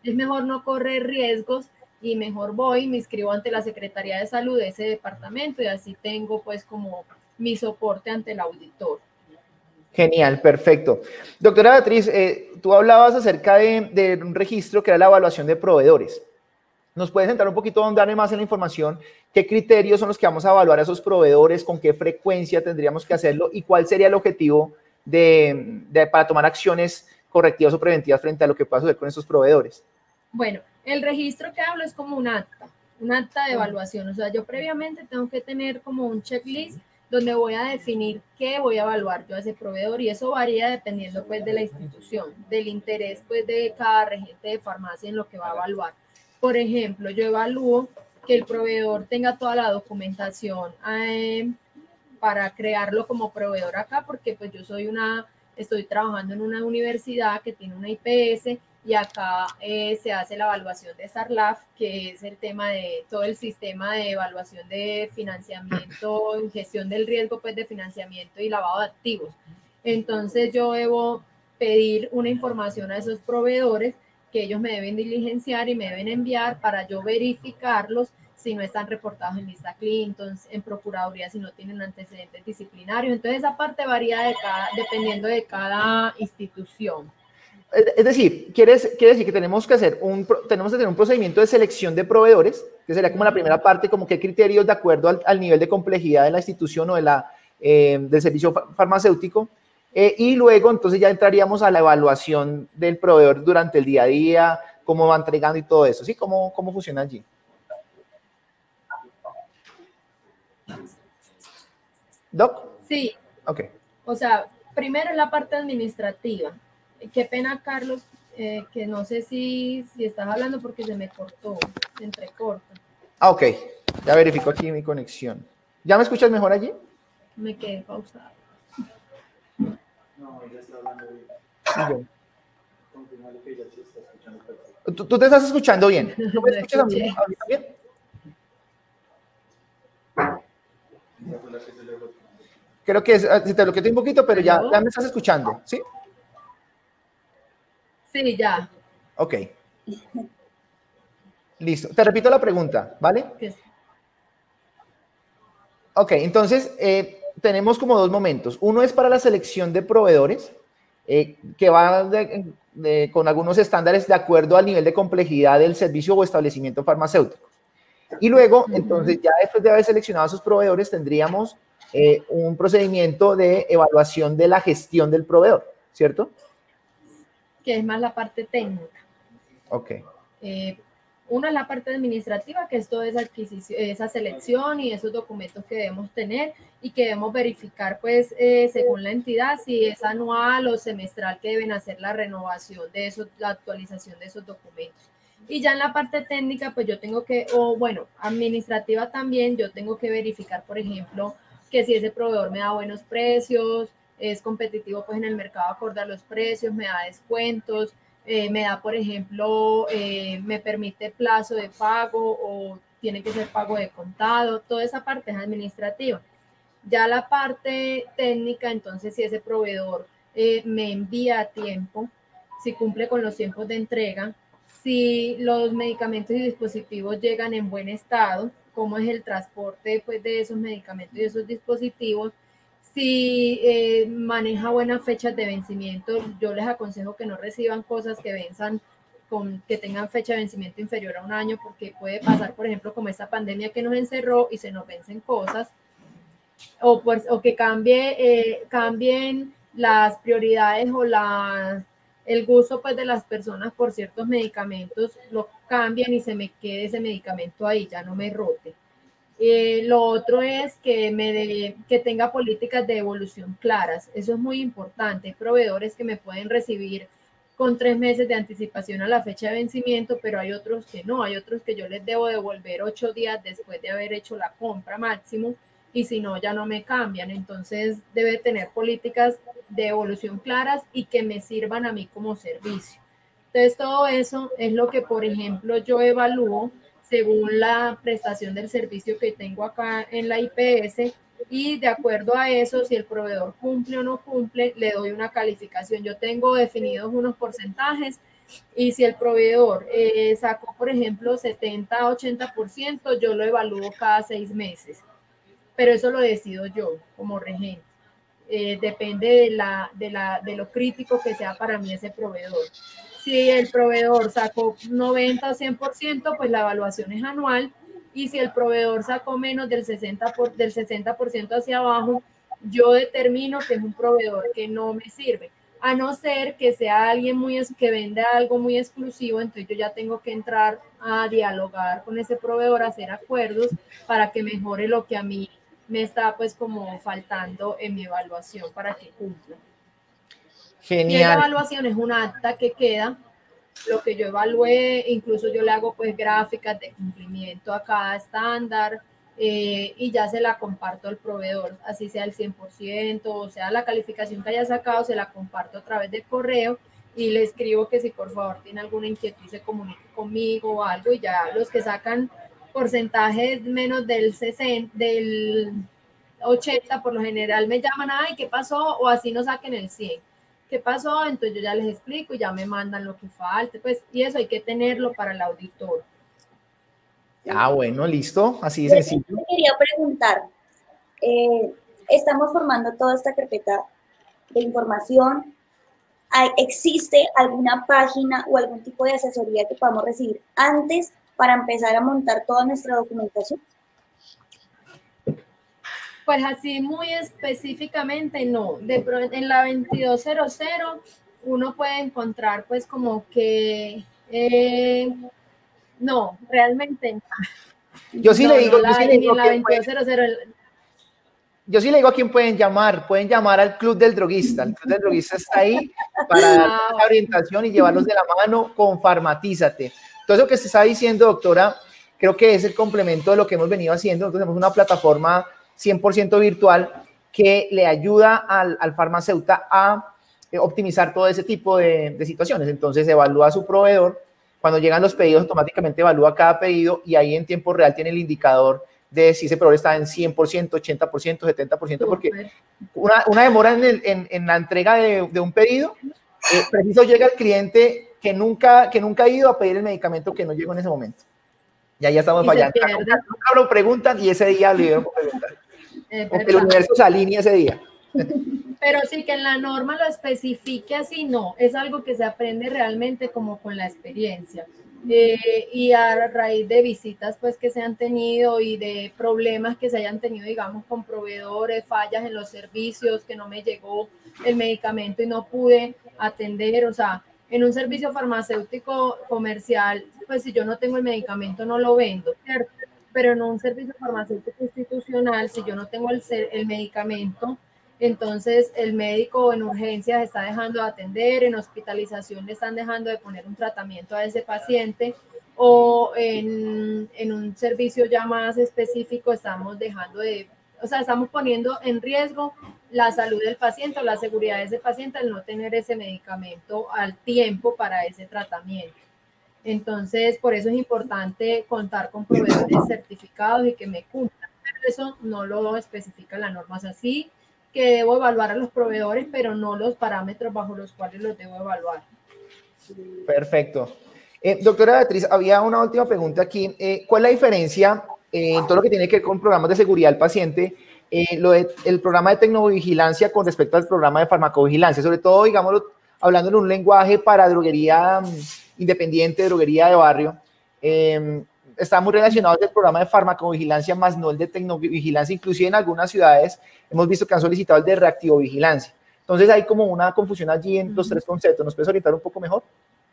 es mejor no correr riesgos y mejor voy y me inscribo ante la Secretaría de Salud de ese departamento y así tengo pues como mi soporte ante el auditor. Genial, perfecto. Doctora Beatriz, eh, tú hablabas acerca de, de un registro que era la evaluación de proveedores. ¿Nos puedes entrar un poquito a ahondar más en la información? ¿Qué criterios son los que vamos a evaluar a esos proveedores? ¿Con qué frecuencia tendríamos que hacerlo? ¿Y cuál sería el objetivo de, de, para tomar acciones correctivas o preventivas frente a lo que pueda suceder con esos proveedores? Bueno, el registro que hablo es como un acta, un acta de evaluación. O sea, yo previamente tengo que tener como un checklist donde voy a definir qué voy a evaluar yo a ese proveedor y eso varía dependiendo pues de la institución, del interés pues de cada regente de farmacia en lo que va a evaluar. Por ejemplo, yo evalúo que el proveedor tenga toda la documentación eh, para crearlo como proveedor acá, porque pues yo soy una, estoy trabajando en una universidad que tiene una I P S y acá eh, se hace la evaluación de SARLAF, que es el tema de todo el sistema de evaluación de financiamiento, gestión del riesgo pues de financiamiento y lavado de activos. Entonces yo debo pedir una información a esos proveedores que ellos me deben diligenciar y me deben enviar para yo verificarlos si no están reportados en lista Clinton, en procuraduría si no tienen antecedentes disciplinarios. Entonces esa parte varía de cada, dependiendo de cada institución. Es decir, quiere, quiere decir que tenemos que hacer un, tenemos que tener un procedimiento de selección de proveedores, que sería como la primera parte, como qué criterios de acuerdo al, al nivel de complejidad de la institución o de la, eh, del servicio farmacéutico. Eh, y luego, entonces, ya entraríamos a la evaluación del proveedor durante el día a día, cómo va entregando y todo eso, ¿sí? ¿Cómo, cómo funciona allí? ¿Doc? Sí. Ok. O sea, primero es la parte administrativa. Qué pena, Carlos, eh, que no sé si, si estás hablando porque se me cortó, se entrecorta. Ah, ok. Ya verifico aquí mi conexión. ¿Ya me escuchas mejor allí? Me quedé pausado. No, ella está hablando bien. Y yo. Confirmale que ella sí está escuchando perfecto. ¿Tú, tú te estás escuchando bien? ¿Tú me Lo escuchas a mí escuché. ahorita bien? Ella fue la que se le bloqueó. Creo que es, si te bloqueé un poquito, pero ya, ¿Aló? ya me estás escuchando, ¿sí? Sí, ya. Ok. Listo. Te repito la pregunta, ¿vale? Que- Ok, entonces eh, tenemos como dos momentos. Uno es para la selección de proveedores, eh, que va de- de- con algunos estándares de acuerdo al nivel de complejidad del servicio o establecimiento farmacéutico. Y luego, Ujú. entonces, ya después de haber seleccionado a sus proveedores, tendríamos eh, un procedimiento de evaluación de la gestión del proveedor, ¿cierto? que es más la parte técnica. Ok. Eh, una es la parte administrativa, que es toda esa adquisición, esa selección y esos documentos que debemos tener y que debemos verificar, pues, eh, según la entidad, si es anual o semestral que deben hacer la renovación de eso, la actualización de esos documentos. Y ya en la parte técnica, pues yo tengo que, o bueno, administrativa también, yo tengo que verificar, por ejemplo, que si ese proveedor me da buenos precios, es competitivo pues en el mercado acorde a los precios, me da descuentos, eh, me da, por ejemplo, eh, me permite plazo de pago o tiene que ser pago de contado, toda esa parte es administrativa. Ya la parte técnica, entonces si ese proveedor eh, me envía a tiempo, si cumple con los tiempos de entrega, si los medicamentos y dispositivos llegan en buen estado, cómo es el transporte pues, de esos medicamentos y esos dispositivos, si eh, maneja buenas fechas de vencimiento, yo les aconsejo que no reciban cosas que venzan con, que tengan fecha de vencimiento inferior a un año, porque puede pasar, por ejemplo, como esta pandemia que nos encerró y se nos vencen cosas, o, pues, o que cambie, eh, cambien las prioridades o la, el gusto pues, de las personas por ciertos medicamentos, lo cambien y se me quede ese medicamento ahí, ya no me rote. Eh, lo otro es que, me de, que tenga políticas de devolución claras. Eso es muy importante. Hay proveedores que me pueden recibir con tres meses de anticipación a la fecha de vencimiento, pero hay otros que no. Hay otros que yo les debo devolver ocho días después de haber hecho la compra máximo y si no, ya no me cambian. Entonces, debe tener políticas de devolución claras y que me sirvan a mí como servicio. Entonces, todo eso es lo que, por ejemplo, yo evalúo según la prestación del servicio que tengo acá en la I P S y de acuerdo a eso, si el proveedor cumple o no cumple, le doy una calificación. Yo tengo definidos unos porcentajes Y si el proveedor eh, sacó, por ejemplo, setenta, ochenta por ciento, yo lo evalúo cada seis meses. Pero eso lo decido yo como regente. Eh, depende de, la, de, la, de lo crítico que sea para mí ese proveedor. Si el proveedor sacó noventa o cien por ciento, pues la evaluación es anual. Y si el proveedor sacó menos del sesenta por ciento, por, del sesenta por ciento hacia abajo, yo determino que es un proveedor que no me sirve. A no ser que sea alguien muy que venda algo muy exclusivo, entonces yo ya tengo que entrar a dialogar con ese proveedor, a hacer acuerdos para que mejore lo que a mí me está pues como faltando en mi evaluación para que cumpla. Genial. Y la evaluación es un acta que queda, lo que yo evalué, incluso yo le hago pues gráficas de cumplimiento a cada estándar eh, y ya se la comparto al proveedor, así sea el cien por ciento, o sea la calificación que haya sacado, se la comparto a través de correo y le escribo que si por favor tiene alguna inquietud se comunique conmigo o algo, y ya los que sacan porcentajes menos del sesenta, del ochenta, por lo general me llaman, ay, ¿qué pasó? O así no saquen el cien. ¿Qué pasó? Entonces yo ya les explico y ya me mandan lo que falte, pues, y eso hay que tenerlo para el auditor. Ah, bueno, listo, así de Yo sencillo. te quería preguntar, eh, estamos formando toda esta carpeta de información. ¿Existe alguna página o algún tipo de asesoría que podamos recibir antes para empezar a montar toda nuestra documentación? Pues así muy específicamente no. De en la veintidós cero cero uno puede encontrar pues como que eh, no, realmente no. Yo sí no, le digo, no, yo la, sí le digo en la veintidós cero cero. Yo sí le digo a quién pueden llamar, pueden llamar al Club del Droguista. El Club del Droguista está ahí para dar Ah, esa orientación y llevarlos de la mano con Farmatízate. Todo eso que se está diciendo, doctora, creo que es el complemento de lo que hemos venido haciendo. Nosotros tenemos una plataforma cien por ciento virtual que le ayuda al, al farmacéutico a eh, optimizar todo ese tipo de, de situaciones. Entonces, evalúa a su proveedor. Cuando llegan los pedidos, automáticamente evalúa cada pedido y ahí en tiempo real tiene el indicador de si ese proveedor está en cien por ciento, ochenta por ciento, setenta por ciento, porque una, una demora en, el, en, en la entrega de, de un pedido, eh, preciso llega el cliente que nunca, que nunca ha ido a pedir el medicamento que no llegó en ese momento. Y ahí ya estamos y fallando. se pierde. Nunca, nunca lo preguntan y ese día le dieron por preguntar. Es Porque el universo se alinea ese día. Pero sí que en la norma lo especifique así, no, es algo que se aprende realmente como con la experiencia. Eh, y a raíz de visitas pues que se han tenido y de problemas que se hayan tenido, digamos, con proveedores, fallas en los servicios, que no me llegó el medicamento y no pude atender, o sea, en un servicio farmacéutico comercial, pues si yo no tengo el medicamento no lo vendo, ¿cierto? Pero en un servicio farmacéutico institucional, si yo no tengo el, el medicamento, entonces el médico en urgencias está dejando de atender, en hospitalización le están dejando de poner un tratamiento a ese paciente, o en, en un servicio ya más específico estamos dejando de, o sea, estamos poniendo en riesgo la salud del paciente o la seguridad de ese paciente al no tener ese medicamento al tiempo para ese tratamiento. Entonces, por eso es importante contar con proveedores certificados y que me cumplan. Pero eso no lo especifica la norma. O sea, sí que debo evaluar a los proveedores, pero no los parámetros bajo los cuales los debo evaluar. Perfecto. Eh, doctora Beatriz, había una última pregunta aquí. Eh, ¿Cuál es la diferencia eh, en todo lo que tiene que ver con programas de seguridad del paciente, eh, lo de, el programa de tecnovigilancia con respecto al programa de farmacovigilancia? Sobre todo, digámoslo, hablando en un lenguaje para droguería um, independiente, droguería de barrio. Eh, está muy relacionado el programa de farmacovigilancia más no el de tecnovigilancia. Inclusive en algunas ciudades hemos visto que han solicitado el de reactivovigilancia. Entonces hay como una confusión allí en los tres conceptos. ¿Nos puedes orientar un poco mejor?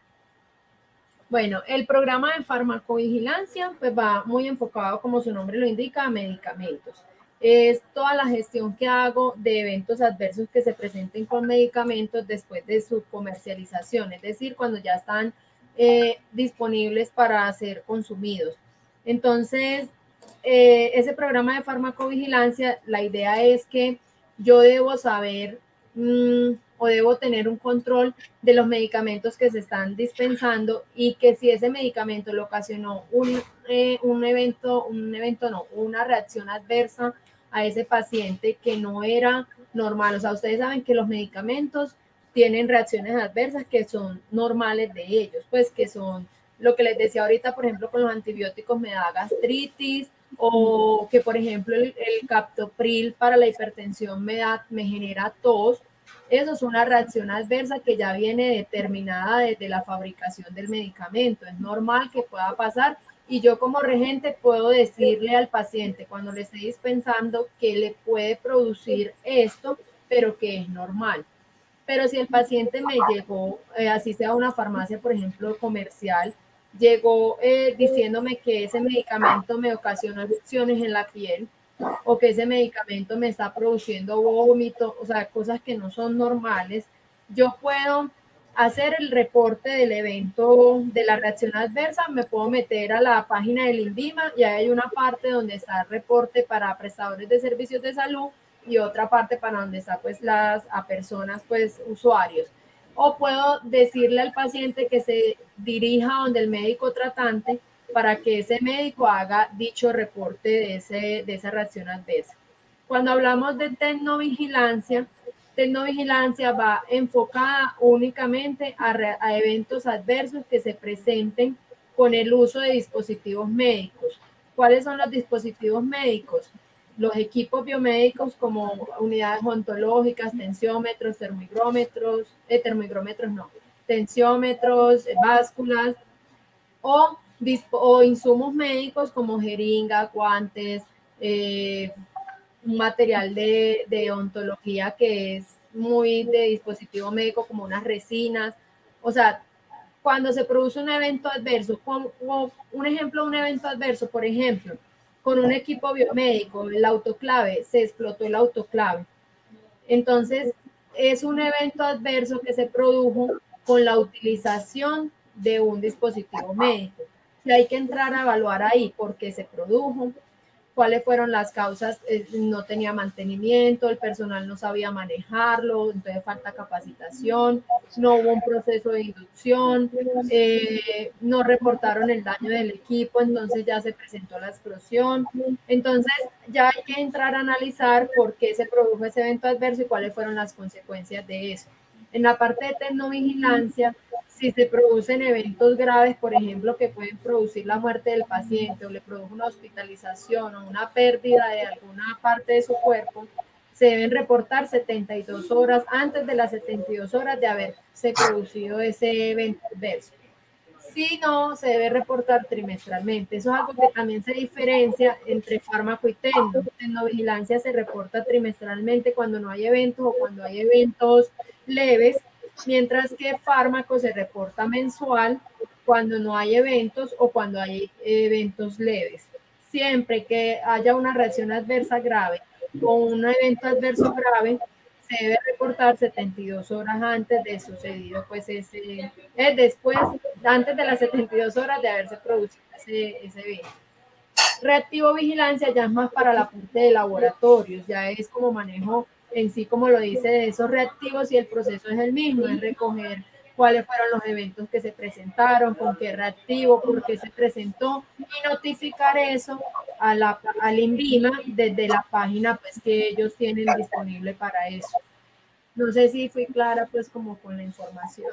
Bueno, el programa de farmacovigilancia pues va muy enfocado, como su nombre lo indica, a medicamentos. Es toda la gestión que hago de eventos adversos que se presenten con medicamentos después de su comercialización, es decir, cuando ya están eh, disponibles para ser consumidos. Entonces, eh, ese programa de farmacovigilancia, la idea es que yo debo saber mmm, o debo tener un control de los medicamentos que se están dispensando y que si ese medicamento le ocasionó un, eh, un evento, un evento no, una reacción adversa a ese paciente que no era normal. O sea, ustedes saben que los medicamentos tienen reacciones adversas que son normales de ellos, pues que son lo que les decía ahorita, por ejemplo, con los antibióticos me da gastritis, o que por ejemplo el, el captopril para la hipertensión me, da, me genera tos. Eso es una reacción adversa que ya viene determinada desde la fabricación del medicamento. Es normal que pueda pasar y yo como regente puedo decirle al paciente cuando le esté dispensando que le puede producir esto, pero que es normal. Pero si el paciente me llegó, eh, así sea una farmacia, por ejemplo, comercial, llegó eh, diciéndome que ese medicamento me ocasionó erupciones en la piel, o que ese medicamento me está produciendo vómito, o sea, cosas que no son normales, yo puedo hacer el reporte del evento de la reacción adversa, me puedo meter a la página del INVIMA y hay una parte donde está el reporte para prestadores de servicios de salud y otra parte para donde está pues las a personas pues usuarios. O puedo decirle al paciente que se dirija donde el médico tratante para que ese médico haga dicho reporte de, ese, de esa reacción adversa. Cuando hablamos de tecnovigilancia, tecnovigilancia va enfocada únicamente a, re, a eventos adversos que se presenten con el uso de dispositivos médicos. ¿Cuáles son los dispositivos médicos? Los equipos biomédicos como unidades ontológicas, tensiómetros, termográmetros, eh, termográmetros no, tensiómetros, eh, básculas, o, o insumos médicos como jeringa, guantes, eh, un material de, de ontología que es muy de dispositivo médico como unas resinas. O sea, cuando se produce un evento adverso, como, como un ejemplo de un evento adverso, por ejemplo, con un equipo biomédico, el autoclave, se explotó el autoclave. Entonces, es un evento adverso que se produjo con la utilización de un dispositivo médico. Y hay que entrar a evaluar ahí por qué se produjo, cuáles fueron las causas, eh, no tenía mantenimiento, el personal no sabía manejarlo, entonces falta capacitación, no hubo un proceso de inducción, eh, no reportaron el daño del equipo, entonces ya se presentó la explosión. Entonces ya hay que entrar a analizar por qué se produjo ese evento adverso y cuáles fueron las consecuencias de eso. En la parte de tecnovigilancia, si se producen eventos graves, por ejemplo, que pueden producir la muerte del paciente o le produjo una hospitalización o una pérdida de alguna parte de su cuerpo, se deben reportar setenta y dos horas antes de las setenta y dos horas de haberse producido ese evento adverso. Si no, se debe reportar trimestralmente. Eso es algo que también se diferencia entre fármaco y tecno. Tecnovigilancia se reporta trimestralmente cuando no hay eventos o cuando hay eventos leves, mientras que fármaco se reporta mensual cuando no hay eventos o cuando hay eventos leves. Siempre que haya una reacción adversa grave o un evento adverso grave, se debe reportar setenta y dos horas antes de sucedido, pues ese, es después, antes de las setenta y dos horas de haberse producido ese, ese evento. Reactivo vigilancia ya es más para la parte de laboratorios, ya es como manejo en sí, como lo dice, de esos reactivos y el proceso es el mismo, es recoger cuáles fueron los eventos que se presentaron, con qué reactivo, por qué se presentó y notificar eso a la, al INVIMA desde la página pues, que ellos tienen disponible para eso. No sé si fui clara pues como con la información.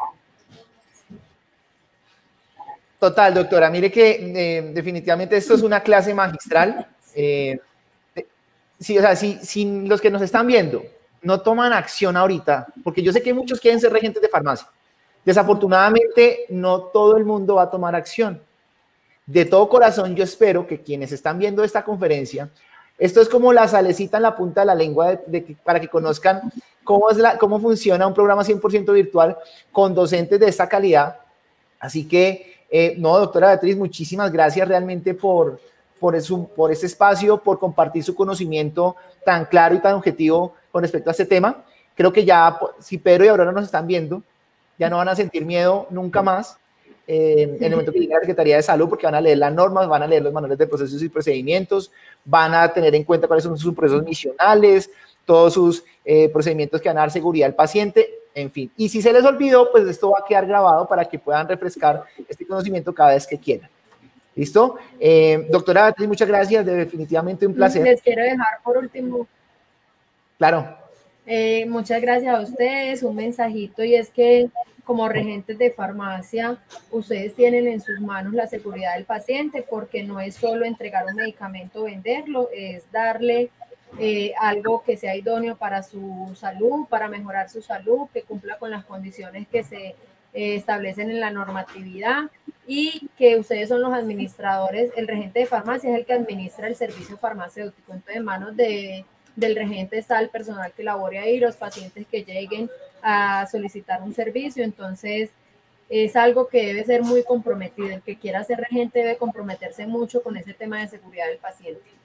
Total, doctora. Mire que eh, definitivamente esto es una clase magistral. Eh, sí, o sea, si, si los que nos están viendo no toman acción ahorita, porque yo sé que muchos quieren ser regentes de farmacia. Desafortunadamente, no todo el mundo va a tomar acción. De todo corazón, yo espero que quienes están viendo esta conferencia, esto es como la salecita en la punta de la lengua de, de, para que conozcan cómo, es la, cómo funciona un programa cien por ciento virtual con docentes de esta calidad. Así que, eh, no, doctora Beatriz, muchísimas gracias realmente por, por, eso, por este espacio, por compartir su conocimiento tan claro y tan objetivo con respecto a este tema. Creo que ya, si Pedro y Aurora nos están viendo, ya no van a sentir miedo nunca más eh, en el momento que llegue a la Secretaría de Salud, porque van a leer las normas, van a leer los manuales de procesos y procedimientos, van a tener en cuenta cuáles son sus procesos misionales, todos sus eh, procedimientos que van a dar seguridad al paciente, en fin. Y si se les olvidó, pues esto va a quedar grabado para que puedan refrescar este conocimiento cada vez que quieran. ¿Listo? Eh, doctora Beatriz, muchas gracias, definitivamente un placer. Les quiero dejar por último. Claro. Eh, muchas gracias a ustedes. Un mensajito y es que como regentes de farmacia, ustedes tienen en sus manos la seguridad del paciente porque no es solo entregar un medicamento o venderlo, es darle eh, algo que sea idóneo para su salud, para mejorar su salud, que cumpla con las condiciones que se eh, establecen en la normatividad y que ustedes son los administradores, el regente de farmacia es el que administra el servicio farmacéutico, entonces en manos de del regente está el personal que labore ahí, los pacientes que lleguen a solicitar un servicio, entonces es algo que debe ser muy comprometido, el que quiera ser regente debe comprometerse mucho con ese tema de seguridad del paciente.